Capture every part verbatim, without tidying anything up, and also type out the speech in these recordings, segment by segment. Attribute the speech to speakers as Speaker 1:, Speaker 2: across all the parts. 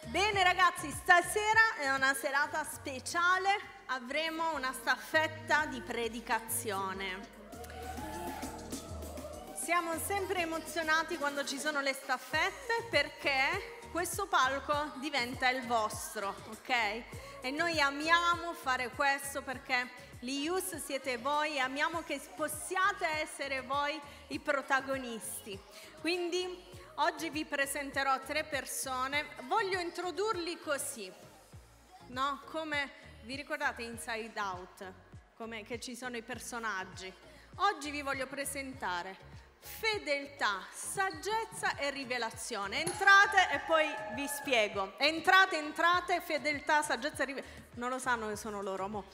Speaker 1: Bene ragazzi, stasera è una serata speciale, avremo una staffetta di predicazione. Siamo sempre emozionati quando ci sono le staffette perché questo palco diventa il vostro, ok? E noi amiamo fare questo perché gli youth siete voi, amiamo che possiate essere voi i protagonisti. Quindi oggi vi presenterò tre persone, voglio introdurli così, no? Come vi ricordate Inside Out, come che ci sono i personaggi. Oggi vi voglio presentare fedeltà, saggezza e rivelazione. Entrate e poi vi spiego. Entrate, entrate, fedeltà, saggezza e rivelazione. Non lo sanno che sono loro, mo.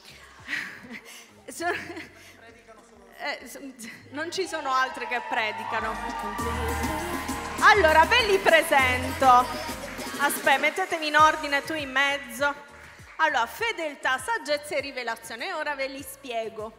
Speaker 1: eh, non ci sono altre che predicano. Allora, ve li presento. Aspetta, mettetemi in ordine tu in mezzo. Allora, fedeltà, saggezza e rivelazione. E ora ve li spiego.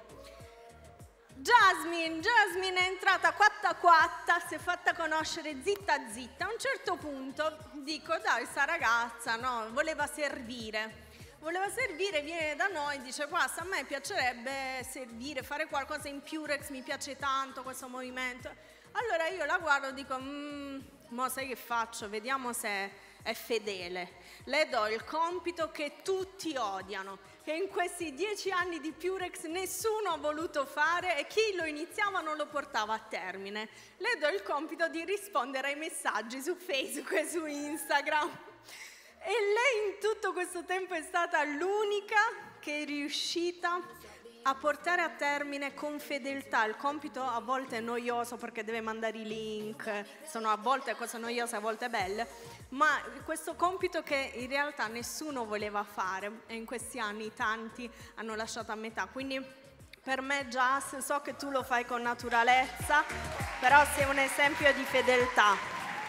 Speaker 1: Jasmine, Jasmine è entrata quatta quatta, si è fatta conoscere zitta zitta. A un certo punto dico, dai, sta ragazza, no, voleva servire. Voleva servire, viene da noi e dice, guarda, a me piacerebbe servire, fare qualcosa in Purex, mi piace tanto questo movimento. Allora io la guardo e dico, mmm, mo sai che faccio? Vediamo se è fedele. Le do il compito che tutti odiano, che in questi dieci anni di Purex nessuno ha voluto fare e chi lo iniziava non lo portava a termine. Le do il compito di rispondere ai messaggi su Facebook e su Instagram. E lei in tutto questo tempo è stata l'unica che è riuscita a portare a termine con fedeltà. Il compito a volte è noioso perché deve mandare i link, sono a volte cose noiose, a volte belle, ma questo compito che in realtà nessuno voleva fare e in questi anni tanti hanno lasciato a metà. Quindi per me Jas, so che tu lo fai con naturalezza, però sei un esempio di fedeltà.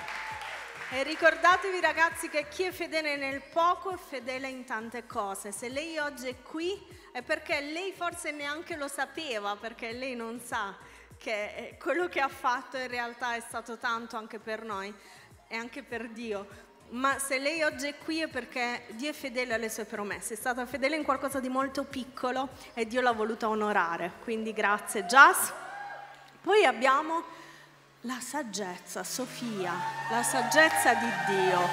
Speaker 1: E ricordatevi ragazzi che chi è fedele nel poco è fedele in tante cose. Se lei oggi è qui è perché lei forse neanche lo sapeva, perché lei non sa che quello che ha fatto in realtà è stato tanto anche per noi e anche per Dio. Ma se lei oggi è qui è perché Dio è fedele alle sue promesse, è stata fedele in qualcosa di molto piccolo e Dio l'ha voluta onorare. Quindi grazie Jas. Poi abbiamo la saggezza, Sofia, la saggezza di Dio.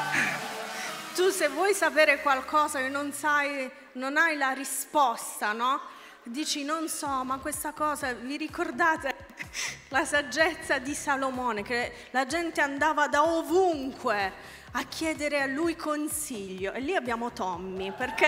Speaker 1: Tu se vuoi sapere qualcosa e non sai, non hai la risposta, no? Dici non so, ma questa cosa, vi ricordate la saggezza di Salomone, che la gente andava da ovunque a chiedere a lui consiglio. E lì abbiamo Tommy, perché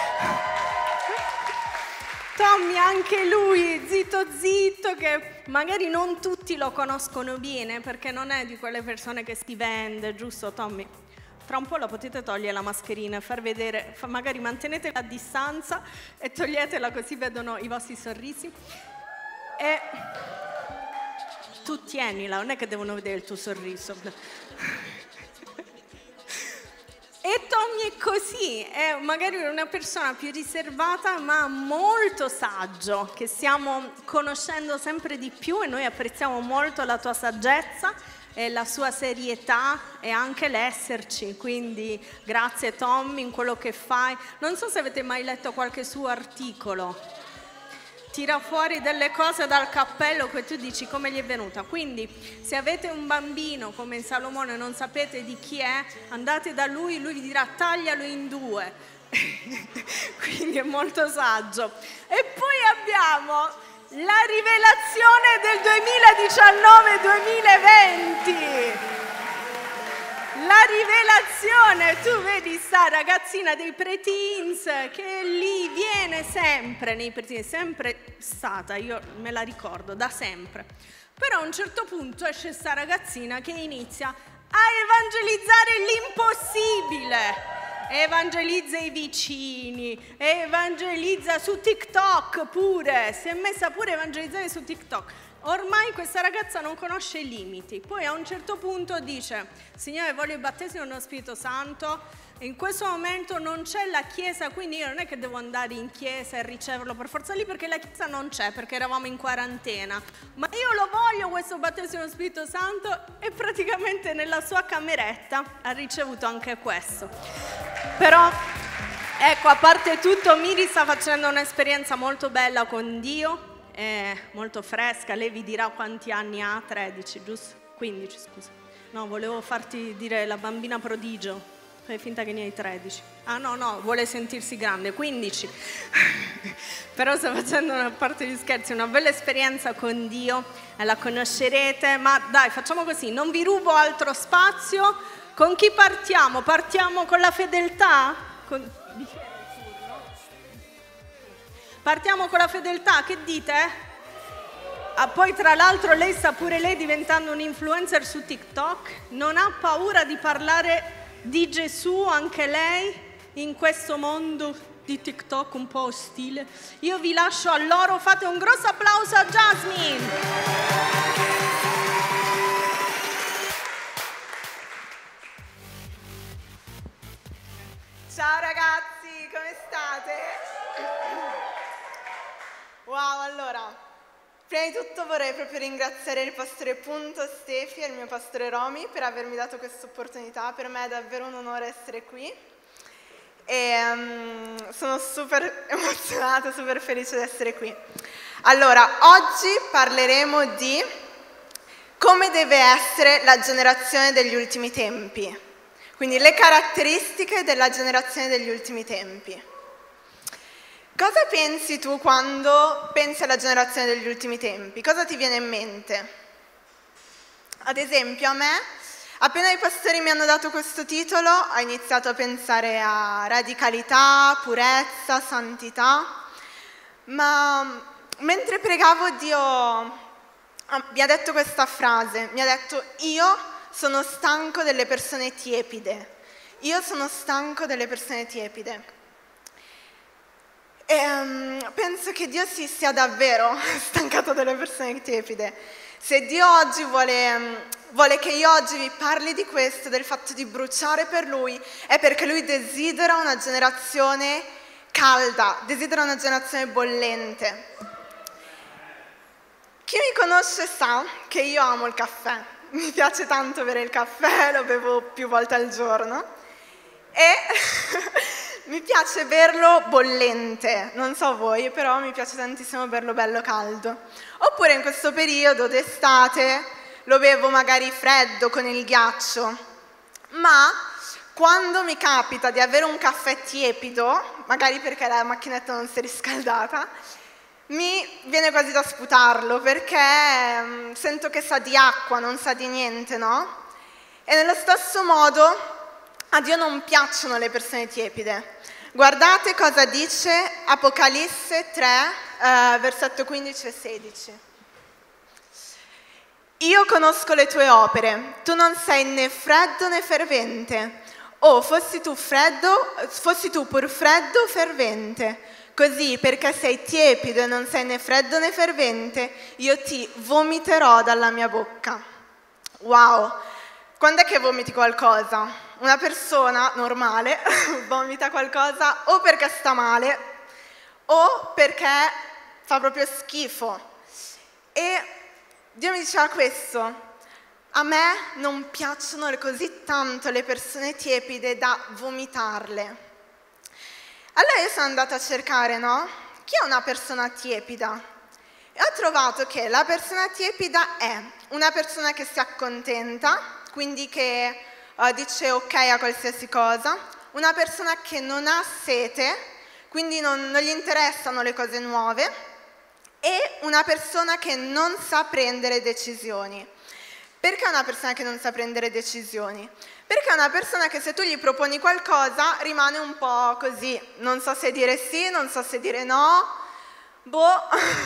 Speaker 1: Tommy anche lui, zitto zitto, che magari non tutti lo conoscono bene, perché non è di quelle persone che si vende, giusto Tommy? Tra un po' la potete togliere la mascherina e far vedere, magari mantenete la distanza e toglietela così vedono i vostri sorrisi. E tu tienila, non è che devono vedere il tuo sorriso. E Tommy è così, è magari una persona più riservata ma molto saggio, che stiamo conoscendo sempre di più e noi apprezziamo molto la tua saggezza e la sua serietà e anche l'esserci, quindi grazie Tommy in quello che fai. Non so se avete mai letto qualche suo articolo, tira fuori delle cose dal cappello che tu dici come gli è venuta. Quindi se avete un bambino come in Salomone e non sapete di chi è, andate da lui, lui vi dirà taglialo in due. Quindi è molto saggio. E poi abbiamo la rivelazione del duemiladiciannove duemilaventi. La rivelazione, tu vedi sta ragazzina dei pre-teens che lì viene sempre nei pre-teens, sempre stata, io me la ricordo da sempre. Però a un certo punto esce sta ragazzina che inizia a evangelizzare l'impossibile. Evangelizza i vicini, evangelizza su TikTok pure, si è messa pure a evangelizzare su TikTok. Ormai questa ragazza non conosce i limiti, poi a un certo punto dice: Signore, voglio il battesimo dello Spirito Santo, in questo momento non c'è la chiesa, quindi io non è che devo andare in chiesa e riceverlo per forza lì, perché la chiesa non c'è, perché eravamo in quarantena, ma io lo voglio questo battesimo dello Spirito Santo, e praticamente nella sua cameretta ha ricevuto anche questo. Però ecco, a parte tutto, Miri sta facendo un'esperienza molto bella con Dio, è molto fresca. Lei vi dirà quanti anni ha, tredici, giusto? quindici, scusa. No, volevo farti dire la bambina prodigio, fai finta che ne hai tredici. Ah no, no, vuole sentirsi grande, quindici. Però sta facendo, una parte di scherzi, una bella esperienza con Dio, e la conoscerete. Ma dai, facciamo così, non vi rubo altro spazio. Con chi partiamo? Partiamo con la fedeltà? Con... Partiamo con la fedeltà, che dite? Ah, poi tra l'altro lei sta pure lei diventando un influencer su TikTok, non ha paura di parlare di Gesù anche lei in questo mondo di TikTok un po' ostile. Io vi lascio a loro, fate un grosso applauso a Jasmine.
Speaker 2: Ciao ragazzi, come state? Wow, allora, prima di tutto vorrei proprio ringraziare il pastore Punto, Stefi e il mio pastore Romy per avermi dato questa opportunità. Per me è davvero un onore essere qui e um, sono super emozionata, super felice di essere qui. Allora, oggi parleremo di come deve essere la generazione degli ultimi tempi, quindi le caratteristiche della generazione degli ultimi tempi. Cosa pensi tu quando pensi alla generazione degli ultimi tempi? Cosa ti viene in mente? Ad esempio, a me, appena i pastori mi hanno dato questo titolo, ho iniziato a pensare a radicalità, purezza, santità, ma mentre pregavo Dio mi ha detto questa frase, mi ha detto: io sono stanco delle persone tiepide, io sono stanco delle persone tiepide. E um, penso che Dio si sia davvero stancato delle persone tiepide. Se Dio oggi vuole, um, vuole che io oggi vi parli di questo, del fatto di bruciare per Lui, è perché Lui desidera una generazione calda, desidera una generazione bollente. Chi mi conosce sa che io amo il caffè, mi piace tanto bere il caffè, lo bevo più volte al giorno e... mi piace berlo bollente, non so voi, però mi piace tantissimo berlo bello caldo. Oppure in questo periodo d'estate lo bevo magari freddo con il ghiaccio. Ma quando mi capita di avere un caffè tiepido, magari perché la macchinetta non si è riscaldata, mi viene quasi da sputarlo perché sento che sa di acqua, non sa di niente, no? E nello stesso modo a Dio non piacciono le persone tiepide. Guardate cosa dice Apocalisse tre, eh, versetto quindici e sedici. Io conosco le tue opere, tu non sei né freddo né fervente. Oh, fossi tu freddo, fossi tu pur freddo o fervente. Così, perché sei tiepido e non sei né freddo né fervente, io ti vomiterò dalla mia bocca. Wow! Quando è che vomiti qualcosa? Una persona normale vomita qualcosa o perché sta male o perché fa proprio schifo. E Dio mi diceva questo: a me non piacciono così tanto le persone tiepide da vomitarle. Allora io sono andata a cercare, no? Chi è una persona tiepida? E ho trovato che la persona tiepida è una persona che si accontenta, quindi che uh, dice ok a qualsiasi cosa, una persona che non ha sete, quindi non, non gli interessano le cose nuove, e una persona che non sa prendere decisioni. Perché è una persona che non sa prendere decisioni? Perché è una persona che se tu gli proponi qualcosa rimane un po' così, non so se dire sì, non so se dire no, boh.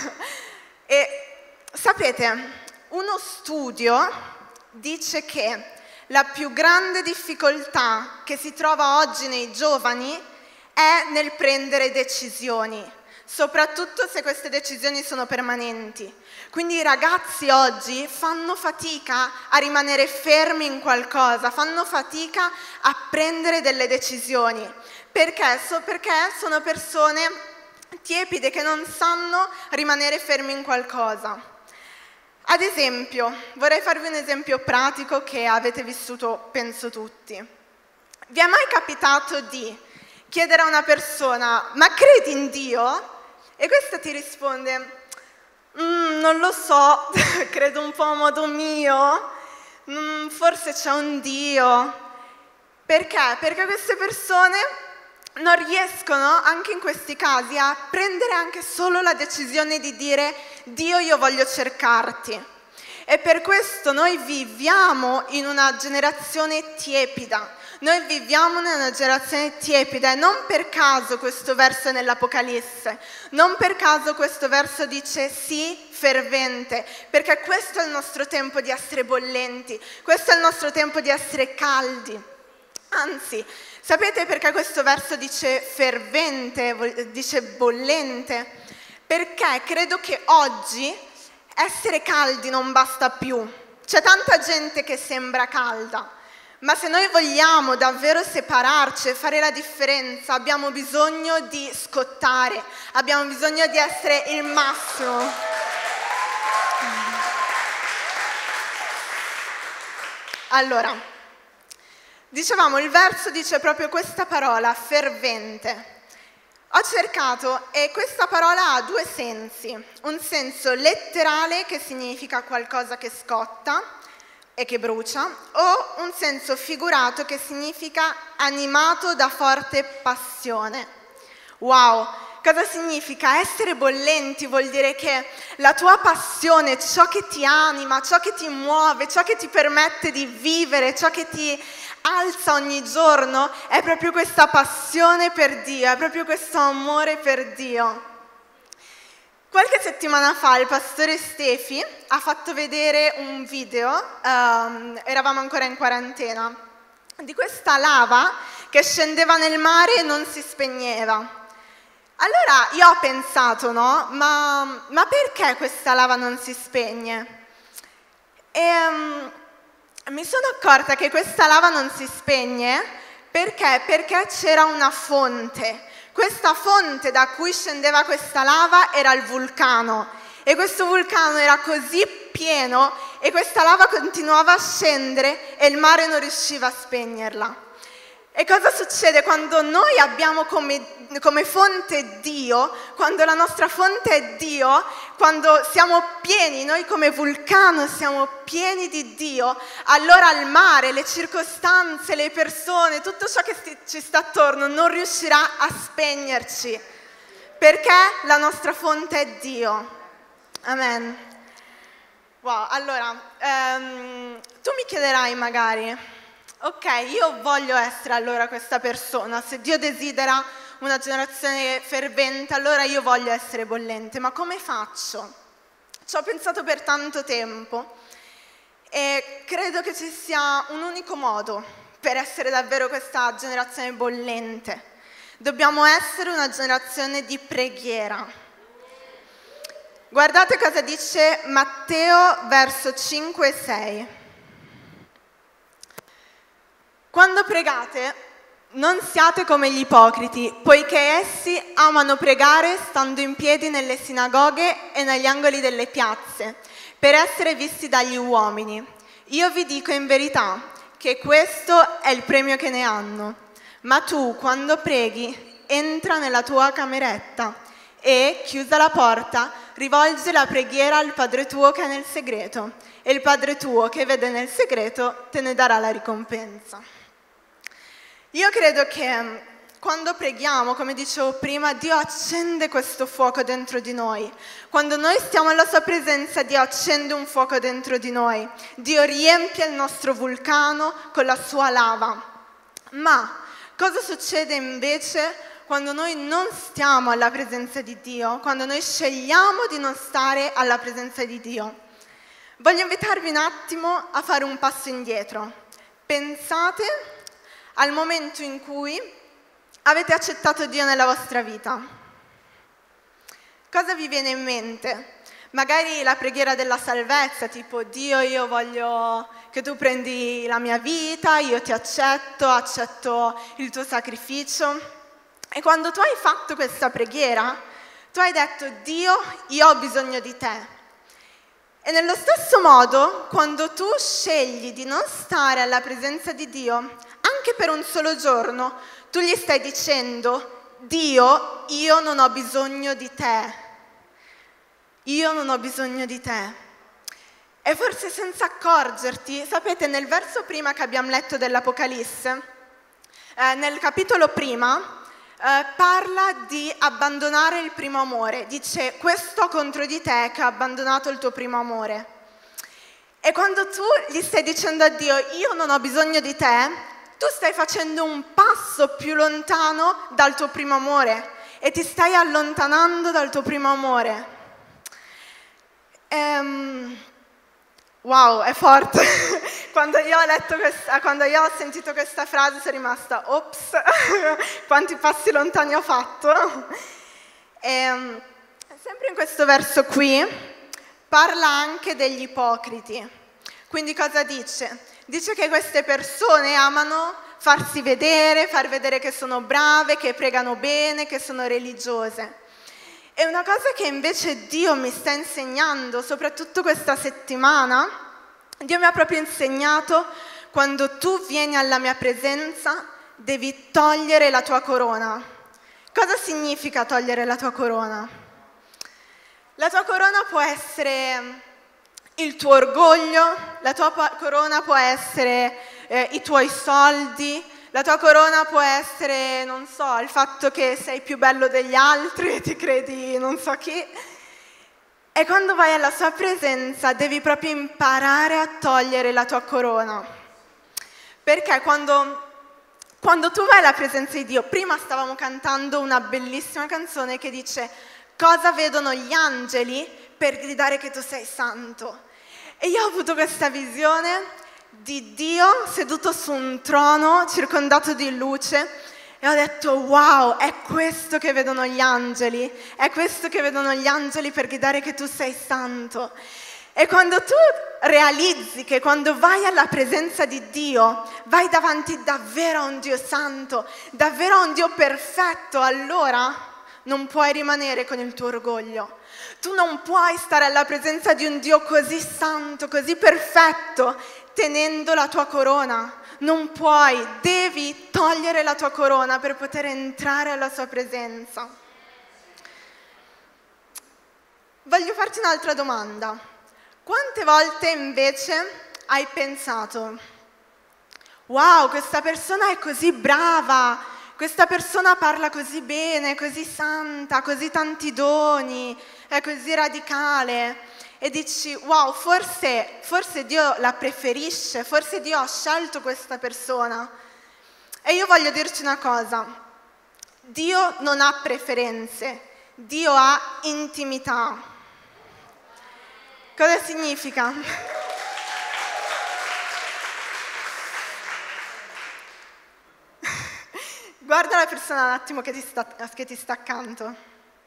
Speaker 2: E sapete, uno studio dice che la più grande difficoltà che si trova oggi nei giovani è nel prendere decisioni. soprattutto se queste decisioni sono permanenti. Quindi i ragazzi oggi fanno fatica a rimanere fermi in qualcosa, fanno fatica a prendere delle decisioni. Perché? So, perché sono persone tiepide che non sanno rimanere fermi in qualcosa. Ad esempio, vorrei farvi un esempio pratico che avete vissuto, penso tutti. Vi è mai capitato di chiedere a una persona, ma credi in Dio? E questa ti risponde, mm, non lo so, credo un po' a modo mio, mm, forse c'è un Dio. Perché? Perché queste persone non riescono, anche in questi casi, a prendere anche solo la decisione di dire Dio, io voglio cercarti. E per questo noi viviamo in una generazione tiepida. Noi viviamo in una generazione tiepida e non per caso questo verso è nell'Apocalisse, non per caso questo verso dice sì, fervente, perché questo è il nostro tempo di essere bollenti, questo è il nostro tempo di essere caldi. Anzi, sapete perché questo verso dice fervente, dice bollente? Perché credo che oggi essere caldi non basta più. C'è tanta gente che sembra calda, ma se noi vogliamo davvero separarci e fare la differenza, abbiamo bisogno di scottare, abbiamo bisogno di essere il massimo. Allora, dicevamo, il verso dice proprio questa parola, fervente. Ho cercato e questa parola ha due sensi. Un senso letterale che significa qualcosa che scotta e che brucia, o un senso figurato che significa animato da forte passione. Wow! Cosa significa? Essere bollenti vuol dire che la tua passione, ciò che ti anima, ciò che ti muove, ciò che ti permette di vivere, ciò che ti alza ogni giorno, è proprio questa passione per Dio, è proprio questo amore per Dio. Qualche settimana fa il pastore Stefi ha fatto vedere un video, um, eravamo ancora in quarantena, di questa lava che scendeva nel mare e non si spegneva. Allora io ho pensato, no? Ma, ma perché questa lava non si spegne? E um, mi sono accorta che questa lava non si spegne perché? Perché c'era una fonte. Questa fonte da cui scendeva questa lava era il vulcano e questo vulcano era così pieno e questa lava continuava a scendere e il mare non riusciva a spegnerla. E cosa succede quando noi abbiamo come, come fonte Dio, quando la nostra fonte è Dio, quando siamo pieni, noi come vulcano siamo pieni di Dio, allora il mare, le circostanze, le persone, tutto ciò che sti, ci sta attorno non riuscirà a spegnerci, perché la nostra fonte è Dio. Amen. Wow, allora, um, tu mi chiederai magari, ok, io voglio essere allora questa persona, se Dio desidera una generazione fervente, allora io voglio essere bollente, ma come faccio? Ci ho pensato per tanto tempo e credo che ci sia un unico modo per essere davvero questa generazione bollente. Dobbiamo essere una generazione di preghiera. Guardate cosa dice Matteo verso cinque e sei. Quando pregate, non siate come gli ipocriti, poiché essi amano pregare stando in piedi nelle sinagoghe e negli angoli delle piazze, per essere visti dagli uomini. Io vi dico in verità che questo è il premio che ne hanno. Ma tu, quando preghi, entra nella tua cameretta e, chiusa la porta, rivolgi la preghiera al Padre tuo che è nel segreto, e il Padre tuo che vede nel segreto te ne darà la ricompensa. Io credo che quando preghiamo, come dicevo prima, Dio accende questo fuoco dentro di noi. Quando noi stiamo alla sua presenza, Dio accende un fuoco dentro di noi. Dio riempie il nostro vulcano con la sua lava. Ma cosa succede invece quando noi non stiamo alla presenza di Dio? Quando noi scegliamo di non stare alla presenza di Dio? Voglio invitarvi un attimo a fare un passo indietro. Pensate al momento in cui avete accettato Dio nella vostra vita. cosa vi viene in mente? Magari la preghiera della salvezza, tipo Dio, io voglio che tu prendi la mia vita, io ti accetto, accetto il tuo sacrificio. E quando tu hai fatto questa preghiera, tu hai detto Dio, io ho bisogno di te. E nello stesso modo, quando tu scegli di non stare alla presenza di Dio, anche per un solo giorno, tu gli stai dicendo Dio, io non ho bisogno di te. Io non ho bisogno di te. E forse senza accorgerti, sapete, nel verso prima che abbiamo letto dell'Apocalisse, eh, nel capitolo prima, eh, parla di abbandonare il primo amore. Dice, questo contro di te che ha abbandonato il tuo primo amore. E quando tu gli stai dicendo a Dio, io non ho bisogno di te, tu stai facendo un passo più lontano dal tuo primo amore e ti stai allontanando dal tuo primo amore. Um, wow, è forte. Quando io ho letto questa, quando io ho sentito questa frase sono rimasta, ops, quanti passi lontani ho fatto. E, um, sempre in questo verso qui parla anche degli ipocriti. Quindi cosa dice? Dice che queste persone amano farsi vedere, far vedere che sono brave, che pregano bene, che sono religiose. E una cosa che invece Dio mi sta insegnando, soprattutto questa settimana, Dio mi ha proprio insegnato, quando tu vieni alla mia presenza, devi togliere la tua corona. Cosa significa togliere la tua corona? La tua corona può essere il tuo orgoglio, la tua corona può essere eh, i tuoi soldi, la tua corona può essere, non so, il fatto che sei più bello degli altri e ti credi non so chi. E quando vai alla sua presenza devi proprio imparare a togliere la tua corona. Perché quando, quando tu vai alla presenza di Dio, prima stavamo cantando una bellissima canzone che dice cosa vedono gli angeli per gridare che tu sei santo. E io ho avuto questa visione di Dio seduto su un trono circondato di luce e ho detto wow, è questo che vedono gli angeli, è questo che vedono gli angeli per gridare che tu sei santo. E quando tu realizzi che quando vai alla presenza di Dio vai davanti davvero a un Dio santo, davvero a un Dio perfetto, allora non puoi rimanere con il tuo orgoglio. Tu non puoi stare alla presenza di un Dio così santo, così perfetto, tenendo la tua corona. Non puoi, devi togliere la tua corona per poter entrare alla sua presenza. Voglio farti un'altra domanda. Quante volte invece hai pensato, wow, questa persona è così brava, questa persona parla così bene, così santa, così tanti doni, è così radicale, e dici, wow, forse, forse Dio la preferisce, forse Dio ha scelto questa persona. E io voglio dirti una cosa, Dio non ha preferenze, Dio ha intimità. Cosa significa? Guarda la persona un attimo che ti sta, che ti sta accanto.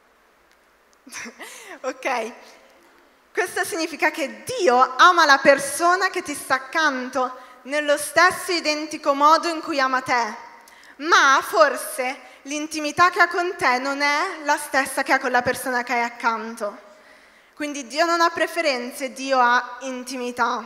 Speaker 2: Ok? Questo significa che Dio ama la persona che ti sta accanto nello stesso identico modo in cui ama te, ma forse l'intimità che ha con te non è la stessa che ha con la persona che hai accanto. Quindi Dio non ha preferenze, Dio ha intimità.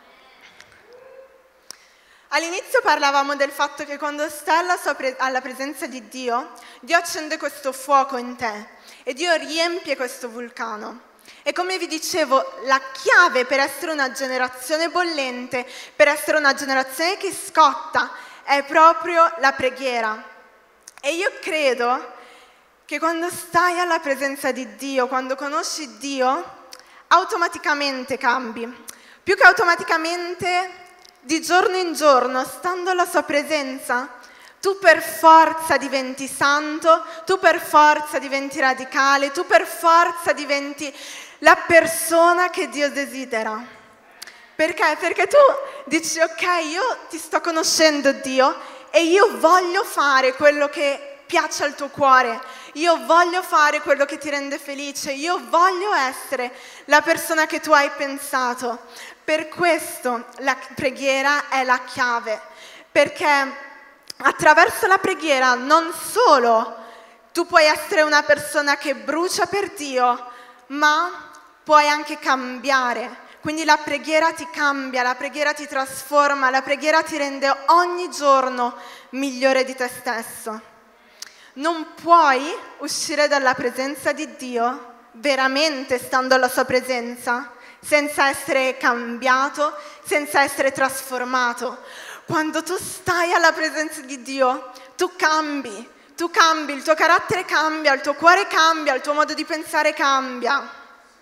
Speaker 2: All'inizio parlavamo del fatto che quando stai alla, sua pre- alla presenza di Dio, Dio accende questo fuoco in te e Dio riempie questo vulcano. E come vi dicevo, la chiave per essere una generazione bollente, per essere una generazione che scotta, è proprio la preghiera. E io credo che quando stai alla presenza di Dio, quando conosci Dio, automaticamente cambi. Più che automaticamente, di giorno in giorno, stando alla sua presenza, tu per forza diventi santo, tu per forza diventi radicale, tu per forza diventi la persona che Dio desidera. Perché? Perché tu dici, ok, io ti sto conoscendo Dio e io voglio fare quello che piace al tuo cuore. Io voglio fare quello che ti rende felice, io voglio essere la persona che tu hai pensato. Per questo la preghiera è la chiave, perché attraverso la preghiera non solo tu puoi essere una persona che brucia per Dio, ma puoi anche cambiare. Quindi la preghiera ti cambia, la preghiera ti trasforma, la preghiera ti rende ogni giorno migliore di te stesso. Non puoi uscire dalla presenza di Dio, veramente stando alla sua presenza, senza essere cambiato, senza essere trasformato. Quando tu stai alla presenza di Dio, tu cambi, tu cambi, il tuo carattere cambia, il tuo cuore cambia, il tuo modo di pensare cambia.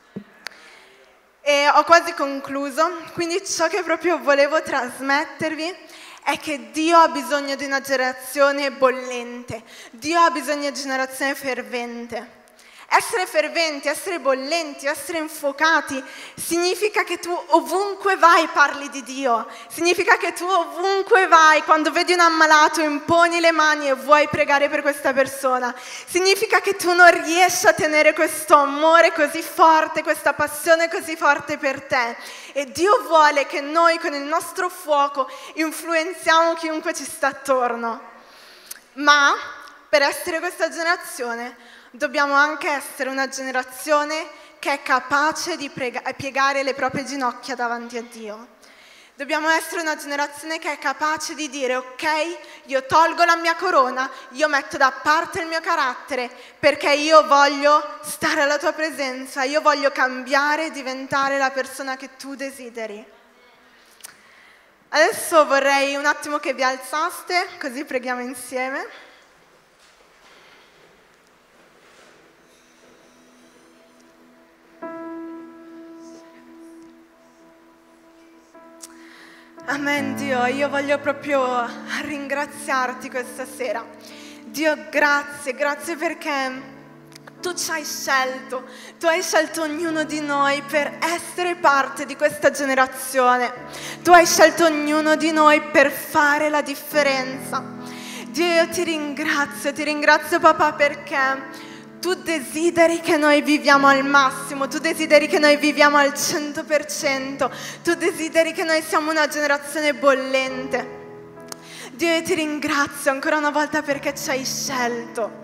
Speaker 2: E ho quasi concluso, quindi ciò che proprio volevo trasmettervi è che Dio ha bisogno di una generazione bollente, Dio ha bisogno di una generazione fervente. Essere ferventi, essere bollenti, essere infuocati significa che tu ovunque vai parli di Dio, significa che tu ovunque vai, quando vedi un ammalato imponi le mani e vuoi pregare per questa persona, significa che tu non riesci a tenere questo amore così forte, questa passione così forte per te, e Dio vuole che noi con il nostro fuoco influenziamo chiunque ci sta attorno. Ma per essere questa generazione dobbiamo anche essere una generazione che è capace di prega- piegare le proprie ginocchia davanti a Dio. Dobbiamo essere una generazione che è capace di dire: ok, io tolgo la mia corona, io metto da parte il mio carattere, perché io voglio stare alla tua presenza, io voglio cambiare e diventare la persona che tu desideri. Adesso vorrei un attimo che vi alzaste, così preghiamo insieme. Amen, Dio, io voglio proprio ringraziarti questa sera. Dio, grazie, grazie perché tu ci hai scelto, tu hai scelto ognuno di noi per essere parte di questa generazione. Tu hai scelto ognuno di noi per fare la differenza. Dio, io ti ringrazio, ti ringrazio papà perché tu desideri che noi viviamo al massimo, tu desideri che noi viviamo al cento per cento, tu desideri che noi siamo una generazione bollente. Dio, io ti ringrazio ancora una volta perché ci hai scelto.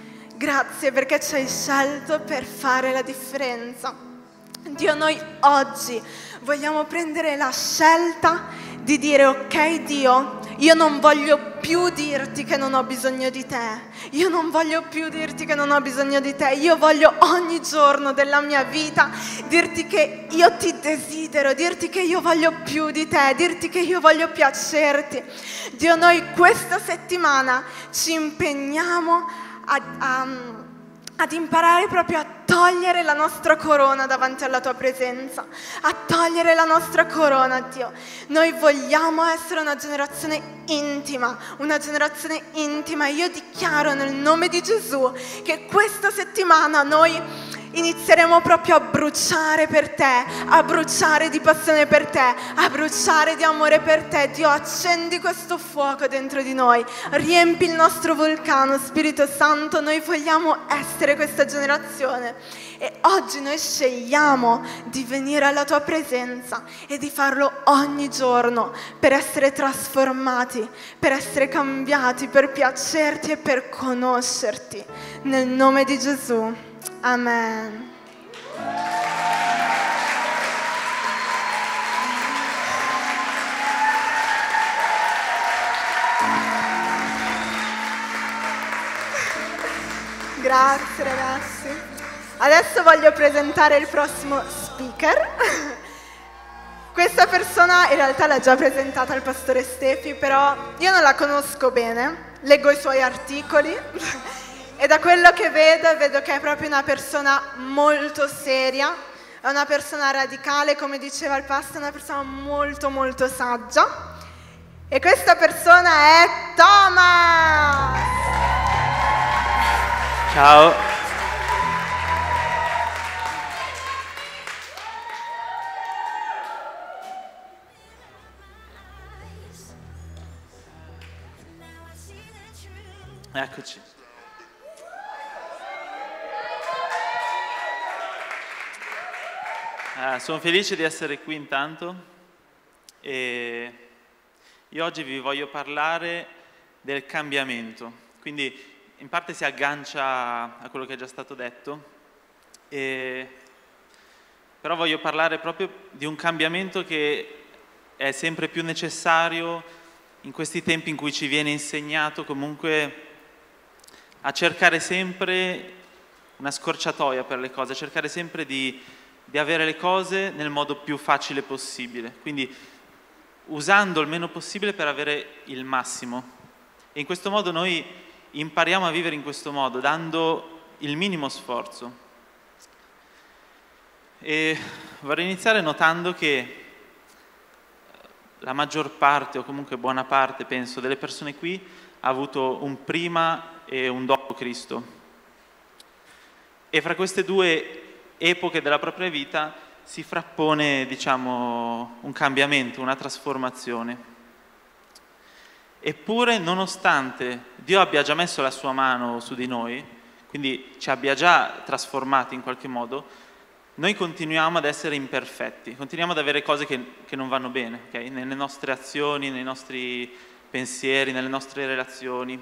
Speaker 2: Grazie perché ci hai scelto per fare la differenza. Dio, noi oggi vogliamo prendere la scelta di dire: ok Dio, io non voglio più dirti che non ho bisogno di te, io non voglio più dirti che non ho bisogno di te, io voglio ogni giorno della mia vita dirti che io ti desidero, dirti che io voglio più di te, dirti che io voglio piacerti. Dio, noi questa settimana ci impegniamo a, a, ad imparare proprio a togliere la nostra corona davanti alla tua presenza, a togliere la nostra corona, Dio. Noi vogliamo essere una generazione intima, una generazione intima. Io dichiaro nel nome di Gesù che questa settimana noi inizieremo proprio a bruciare per te, a bruciare di passione per te, a bruciare di amore per te. Dio, accendi questo fuoco dentro di noi, riempi il nostro vulcano, Spirito Santo. Noi vogliamo essere questa generazione e oggi noi scegliamo di venire alla tua presenza e di farlo ogni giorno per essere trasformati, per essere cambiati, per piacerti e per conoscerti. Nel nome di Gesù. Amen. Grazie ragazzi. Adesso voglio presentare il prossimo speaker. Questa persona in realtà l'ha già presentata il pastore Stefi, però io non la conosco bene, leggo i suoi articoli e da quello che vedo, vedo che è proprio una persona molto seria, è una persona radicale, come diceva il pastore, è una persona molto molto saggia. E questa persona è Thomas!
Speaker 3: Ciao! Eccoci. Uh, sono felice di essere qui intanto e io oggi vi voglio parlare del cambiamento, quindi in parte si aggancia a quello che è già stato detto, e... però voglio parlare proprio di un cambiamento che è sempre più necessario in questi tempi in cui ci viene insegnato comunque a cercare sempre una scorciatoia per le cose, a cercare sempre di di avere le cose nel modo più facile possibile, quindi usando il meno possibile per avere il massimo. E in questo modo noi impariamo a vivere in questo modo, dando il minimo sforzo. E vorrei iniziare notando che la maggior parte, o comunque buona parte, penso, delle persone qui ha avuto un prima e un dopo Cristo. E fra queste due epoche della propria vita si frappone, diciamo, un cambiamento, una trasformazione. Eppure, nonostante Dio abbia già messo la sua mano su di noi, quindi ci abbia già trasformati in qualche modo, noi continuiamo ad essere imperfetti, continuiamo ad avere cose che, che non vanno bene, okay? Nelle nostre azioni, nei nostri pensieri, nelle nostre relazioni.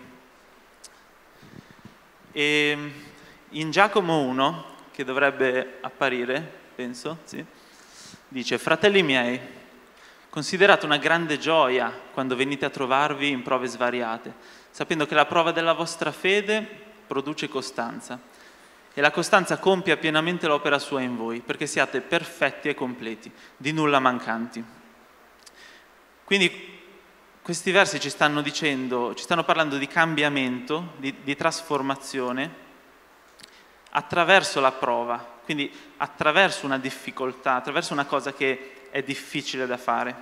Speaker 3: E in Giacomo uno, che dovrebbe apparire, penso, sì, dice: fratelli miei, considerate una grande gioia quando venite a trovarvi in prove svariate, sapendo che la prova della vostra fede produce costanza, e la costanza compia pienamente l'opera sua in voi, perché siate perfetti e completi, di nulla mancanti. Quindi questi versi ci stanno dicendo, ci stanno parlando di cambiamento, di, di trasformazione, attraverso la prova, quindi attraverso una difficoltà, attraverso una cosa che è difficile da fare.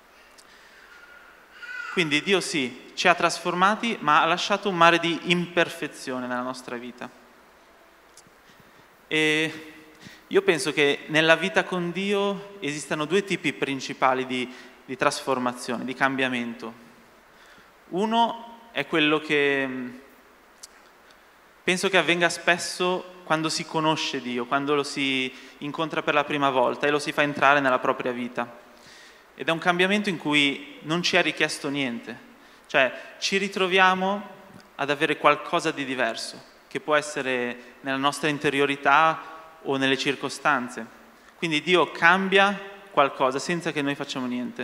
Speaker 3: Quindi Dio sì, ci ha trasformati, ma ha lasciato un mare di imperfezione nella nostra vita. E io penso che nella vita con Dio esistano due tipi principali di, di trasformazione, di cambiamento. Uno è quello che penso che avvenga spesso quando si conosce Dio, quando lo si incontra per la prima volta e lo si fa entrare nella propria vita. Ed è un cambiamento in cui non ci è richiesto niente, cioè ci ritroviamo ad avere qualcosa di diverso, che può essere nella nostra interiorità o nelle circostanze. Quindi Dio cambia qualcosa senza che noi facciamo niente.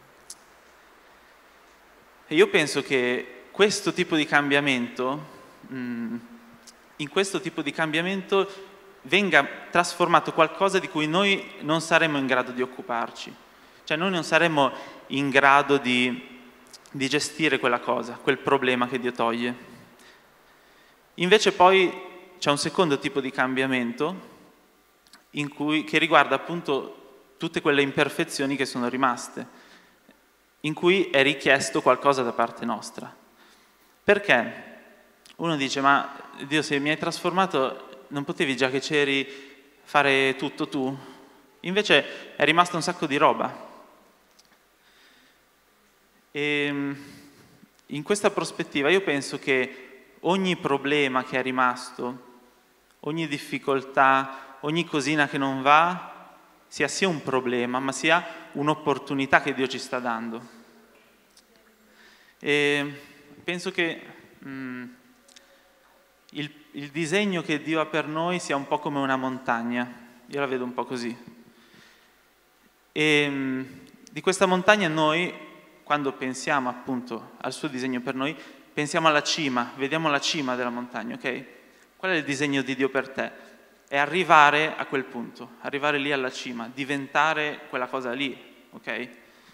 Speaker 3: E io penso che questo tipo di cambiamento... Mh, in questo tipo di cambiamento venga trasformato qualcosa di cui noi non saremmo in grado di occuparci. Cioè noi non saremmo in grado di, di gestire quella cosa, quel problema che Dio toglie. Invece poi c'è un secondo tipo di cambiamento in cui, che riguarda appunto tutte quelle imperfezioni che sono rimaste, in cui è richiesto qualcosa da parte nostra. Perché? Uno dice: ma Dio, se mi hai trasformato, non potevi già che c'eri fare tutto tu? Invece è rimasta un sacco di roba. E in questa prospettiva io penso che ogni problema che è rimasto, ogni difficoltà, ogni cosina che non va, sia sia un problema, ma sia un'opportunità che Dio ci sta dando. E penso che... Mh, Il, il disegno che Dio ha per noi sia un po' come una montagna, io la vedo un po' così. E mh, di questa montagna noi, quando pensiamo appunto al suo disegno per noi, pensiamo alla cima, vediamo la cima della montagna, ok? Qual è il disegno di Dio per te? È arrivare a quel punto, arrivare lì alla cima, diventare quella cosa lì, ok?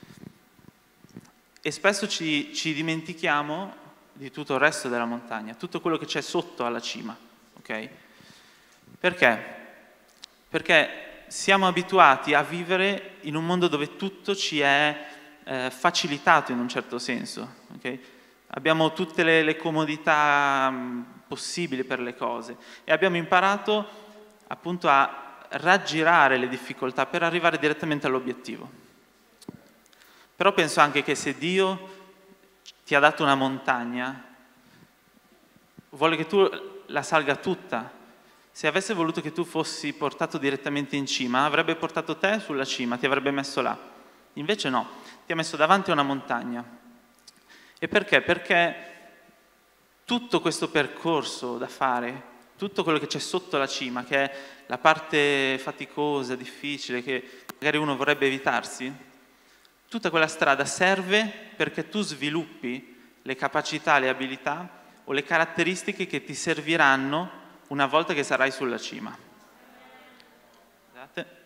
Speaker 3: E spesso ci, ci dimentichiamo di tutto il resto della montagna, tutto quello che c'è sotto alla cima, ok? Perché? Perché siamo abituati a vivere in un mondo dove tutto ci è eh, facilitato in un certo senso, ok? Abbiamo tutte le, le comodità mh, possibili per le cose e abbiamo imparato appunto a raggirare le difficoltà per arrivare direttamente all'obiettivo. Però penso anche che se Dio ti ha dato una montagna, vuole che tu la salga tutta, se avesse voluto che tu fossi portato direttamente in cima, avrebbe portato te sulla cima, ti avrebbe messo là. Invece no, ti ha messo davanti a una montagna. E perché? Perché tutto questo percorso da fare, tutto quello che c'è sotto la cima, che è la parte faticosa, difficile, che magari uno vorrebbe evitarsi, tutta quella strada serve perché tu sviluppi le capacità, le abilità o le caratteristiche che ti serviranno una volta che sarai sulla cima. Scusate.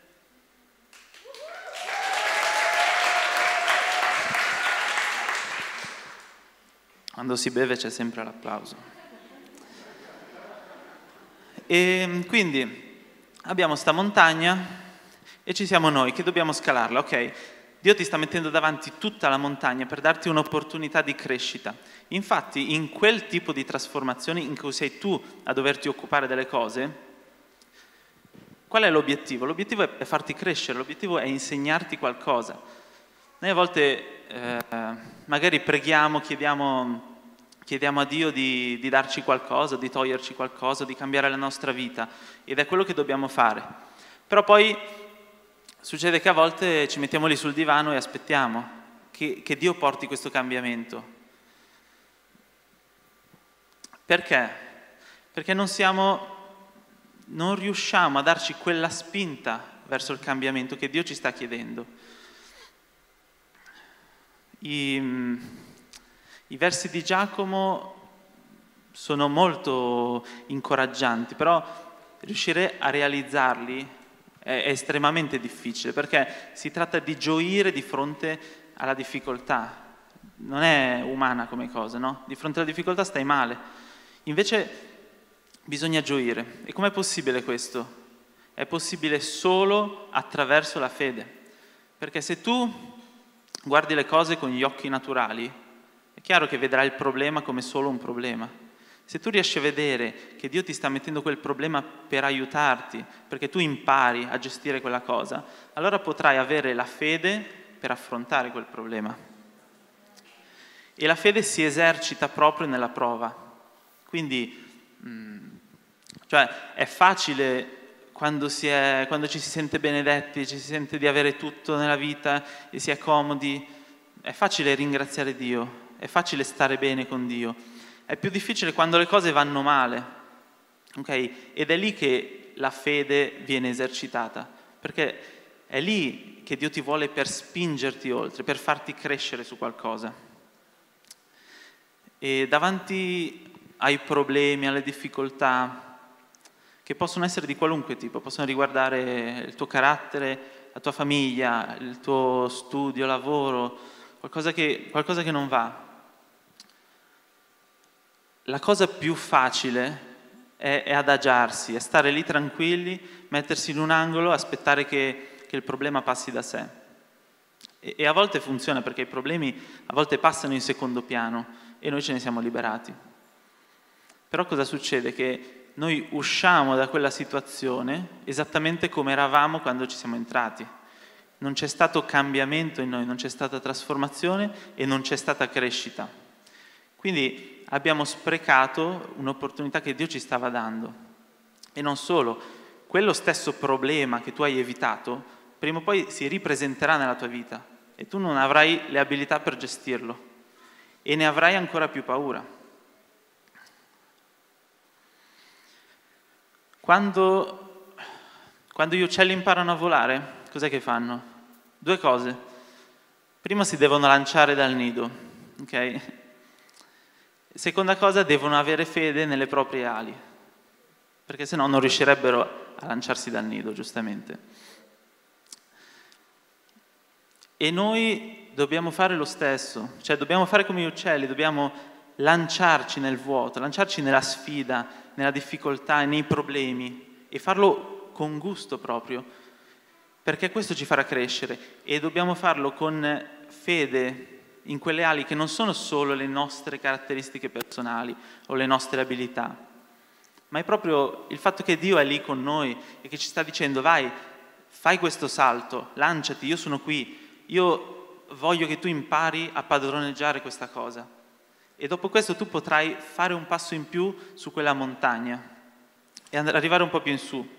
Speaker 3: Quando si beve c'è sempre l'applauso. E quindi abbiamo sta montagna e ci siamo noi che dobbiamo scalarla, ok? Dio ti sta mettendo davanti tutta la montagna per darti un'opportunità di crescita. Infatti, in quel tipo di trasformazioni in cui sei tu a doverti occupare delle cose, qual è l'obiettivo? L'obiettivo è farti crescere, l'obiettivo è insegnarti qualcosa. Noi a volte eh, magari preghiamo, chiediamo, chiediamo a Dio di, di darci qualcosa, di toglierci qualcosa, di cambiare la nostra vita, ed è quello che dobbiamo fare. Però poi succede che a volte ci mettiamo lì sul divano e aspettiamo che, che Dio porti questo cambiamento. Perché? Perché non siamo, non riusciamo a darci quella spinta verso il cambiamento che Dio ci sta chiedendo. I, i versi di Giacomo sono molto incoraggianti, però riuscire a realizzarli è, è estremamente difficile, perché si tratta di gioire di fronte alla difficoltà. Non è umana come cosa, no? Di fronte alla difficoltà stai male. Invece bisogna gioire. E com'è possibile questo? È possibile solo attraverso la fede. Perché se tu guardi le cose con gli occhi naturali, è chiaro che vedrai il problema come solo un problema. Se tu riesci a vedere che Dio ti sta mettendo quel problema per aiutarti, perché tu impari a gestire quella cosa, allora potrai avere la fede per affrontare quel problema. E la fede si esercita proprio nella prova. Quindi, cioè, è facile quando, si è, quando ci si sente benedetti, ci si sente di avere tutto nella vita e si è comodi, è facile ringraziare Dio, è facile stare bene con Dio. È più difficile quando le cose vanno male, ok? Ed è lì che la fede viene esercitata, perché è lì che Dio ti vuole per spingerti oltre, per farti crescere su qualcosa. E davanti ai problemi, alle difficoltà, che possono essere di qualunque tipo, possono riguardare il tuo carattere, la tua famiglia, il tuo studio, lavoro, qualcosa che, qualcosa che non va. La cosa più facile è, è adagiarsi, è stare lì tranquilli, mettersi in un angolo, aspettare che, che il problema passi da sé. E, e a volte funziona, perché i problemi a volte passano in secondo piano e noi ce ne siamo liberati. Però cosa succede? Che noi usciamo da quella situazione esattamente come eravamo quando ci siamo entrati. Non c'è stato cambiamento in noi, non c'è stata trasformazione e non c'è stata crescita. Quindi abbiamo sprecato un'opportunità che Dio ci stava dando. E non solo, quello stesso problema che tu hai evitato, prima o poi si ripresenterà nella tua vita e tu non avrai le abilità per gestirlo e ne avrai ancora più paura. Quando, quando gli uccelli imparano a volare, cos'è che fanno? Due cose. Prima si devono lanciare dal nido, ok? Seconda cosa, devono avere fede nelle proprie ali, perché sennò non riuscirebbero a lanciarsi dal nido, giustamente. E noi dobbiamo fare lo stesso, cioè dobbiamo fare come gli uccelli, dobbiamo lanciarci nel vuoto, lanciarci nella sfida, nella difficoltà e nei problemi, e farlo con gusto proprio, perché questo ci farà crescere, e dobbiamo farlo con fede in quelle ali che non sono solo le nostre caratteristiche personali o le nostre abilità, ma è proprio il fatto che Dio è lì con noi e che ci sta dicendo: vai, fai questo salto, lanciati, io sono qui, io voglio che tu impari a padroneggiare questa cosa. E dopo questo tu potrai fare un passo in più su quella montagna. e arrivare un po' più in su.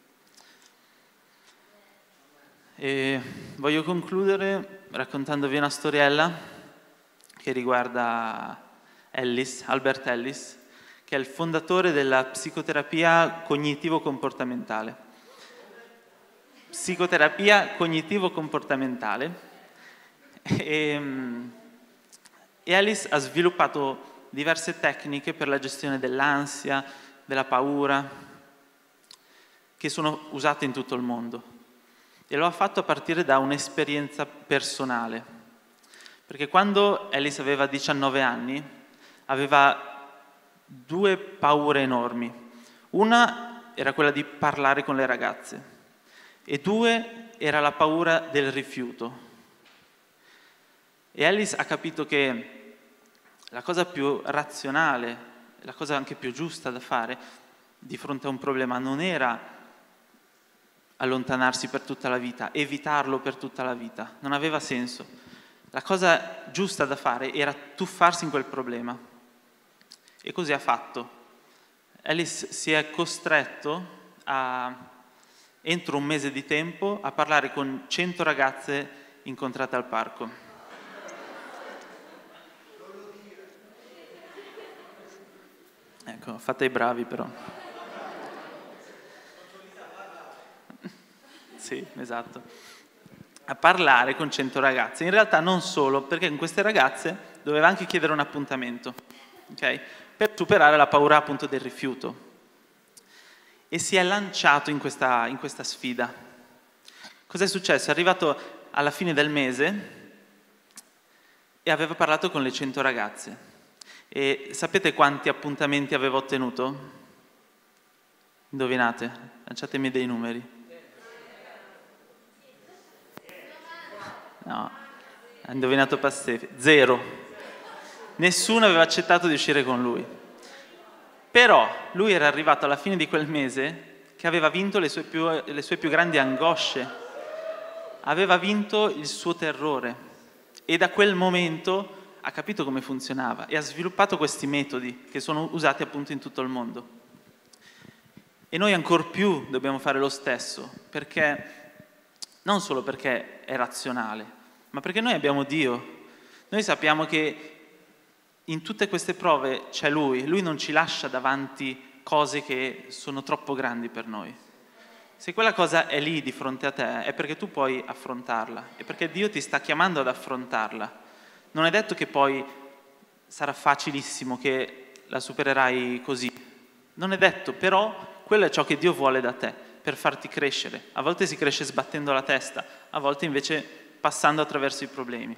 Speaker 3: E voglio concludere raccontandovi una storiella che riguarda Ellis, Albert Ellis, che è il fondatore della psicoterapia cognitivo-comportamentale. Psicoterapia cognitivo-comportamentale. E, e Ellis ha sviluppato diverse tecniche per la gestione dell'ansia, della paura, che sono usate in tutto il mondo. E lo ha fatto a partire da un'esperienza personale. Perché quando Ellis aveva diciannove anni, aveva due paure enormi. Una era quella di parlare con le ragazze e due era la paura del rifiuto. E Ellis ha capito che la cosa più razionale, la cosa anche più giusta da fare di fronte a un problema non era allontanarsi per tutta la vita, evitarlo per tutta la vita, non aveva senso. La cosa giusta da fare era tuffarsi in quel problema. E così ha fatto. Ellis si è costretto a, entro un mese di tempo, a parlare con cento ragazze incontrate al parco. Ecco, fate i bravi però. Sì, esatto. A parlare con cento ragazze. In realtà non solo, perché con queste ragazze doveva anche chiedere un appuntamento, ok? Per superare la paura appunto del rifiuto. E si è lanciato in questa, in questa sfida. Cos'è successo? È arrivato alla fine del mese e aveva parlato con le cento ragazze. E sapete quanti appuntamenti aveva ottenuto? Indovinate? Lanciatemi dei numeri. No, ha indovinato Passefi. Zero. Nessuno aveva accettato di uscire con lui. Però lui era arrivato alla fine di quel mese che aveva vinto le sue più, le sue più grandi angosce. Aveva vinto il suo terrore. E da quel momento ha capito come funzionava e ha sviluppato questi metodi che sono usati appunto in tutto il mondo. E noi ancor più dobbiamo fare lo stesso, perché non solo perché è razionale, ma perché noi abbiamo Dio. Noi sappiamo che in tutte queste prove c'è Lui. Lui non ci lascia davanti cose che sono troppo grandi per noi. Se quella cosa è lì di fronte a te, è perché tu puoi affrontarla, è perché Dio ti sta chiamando ad affrontarla. Non è detto che poi sarà facilissimo, che la supererai così. Non è detto, però quello è ciò che Dio vuole da te, per farti crescere. A volte si cresce sbattendo la testa, a volte invece passando attraverso i problemi.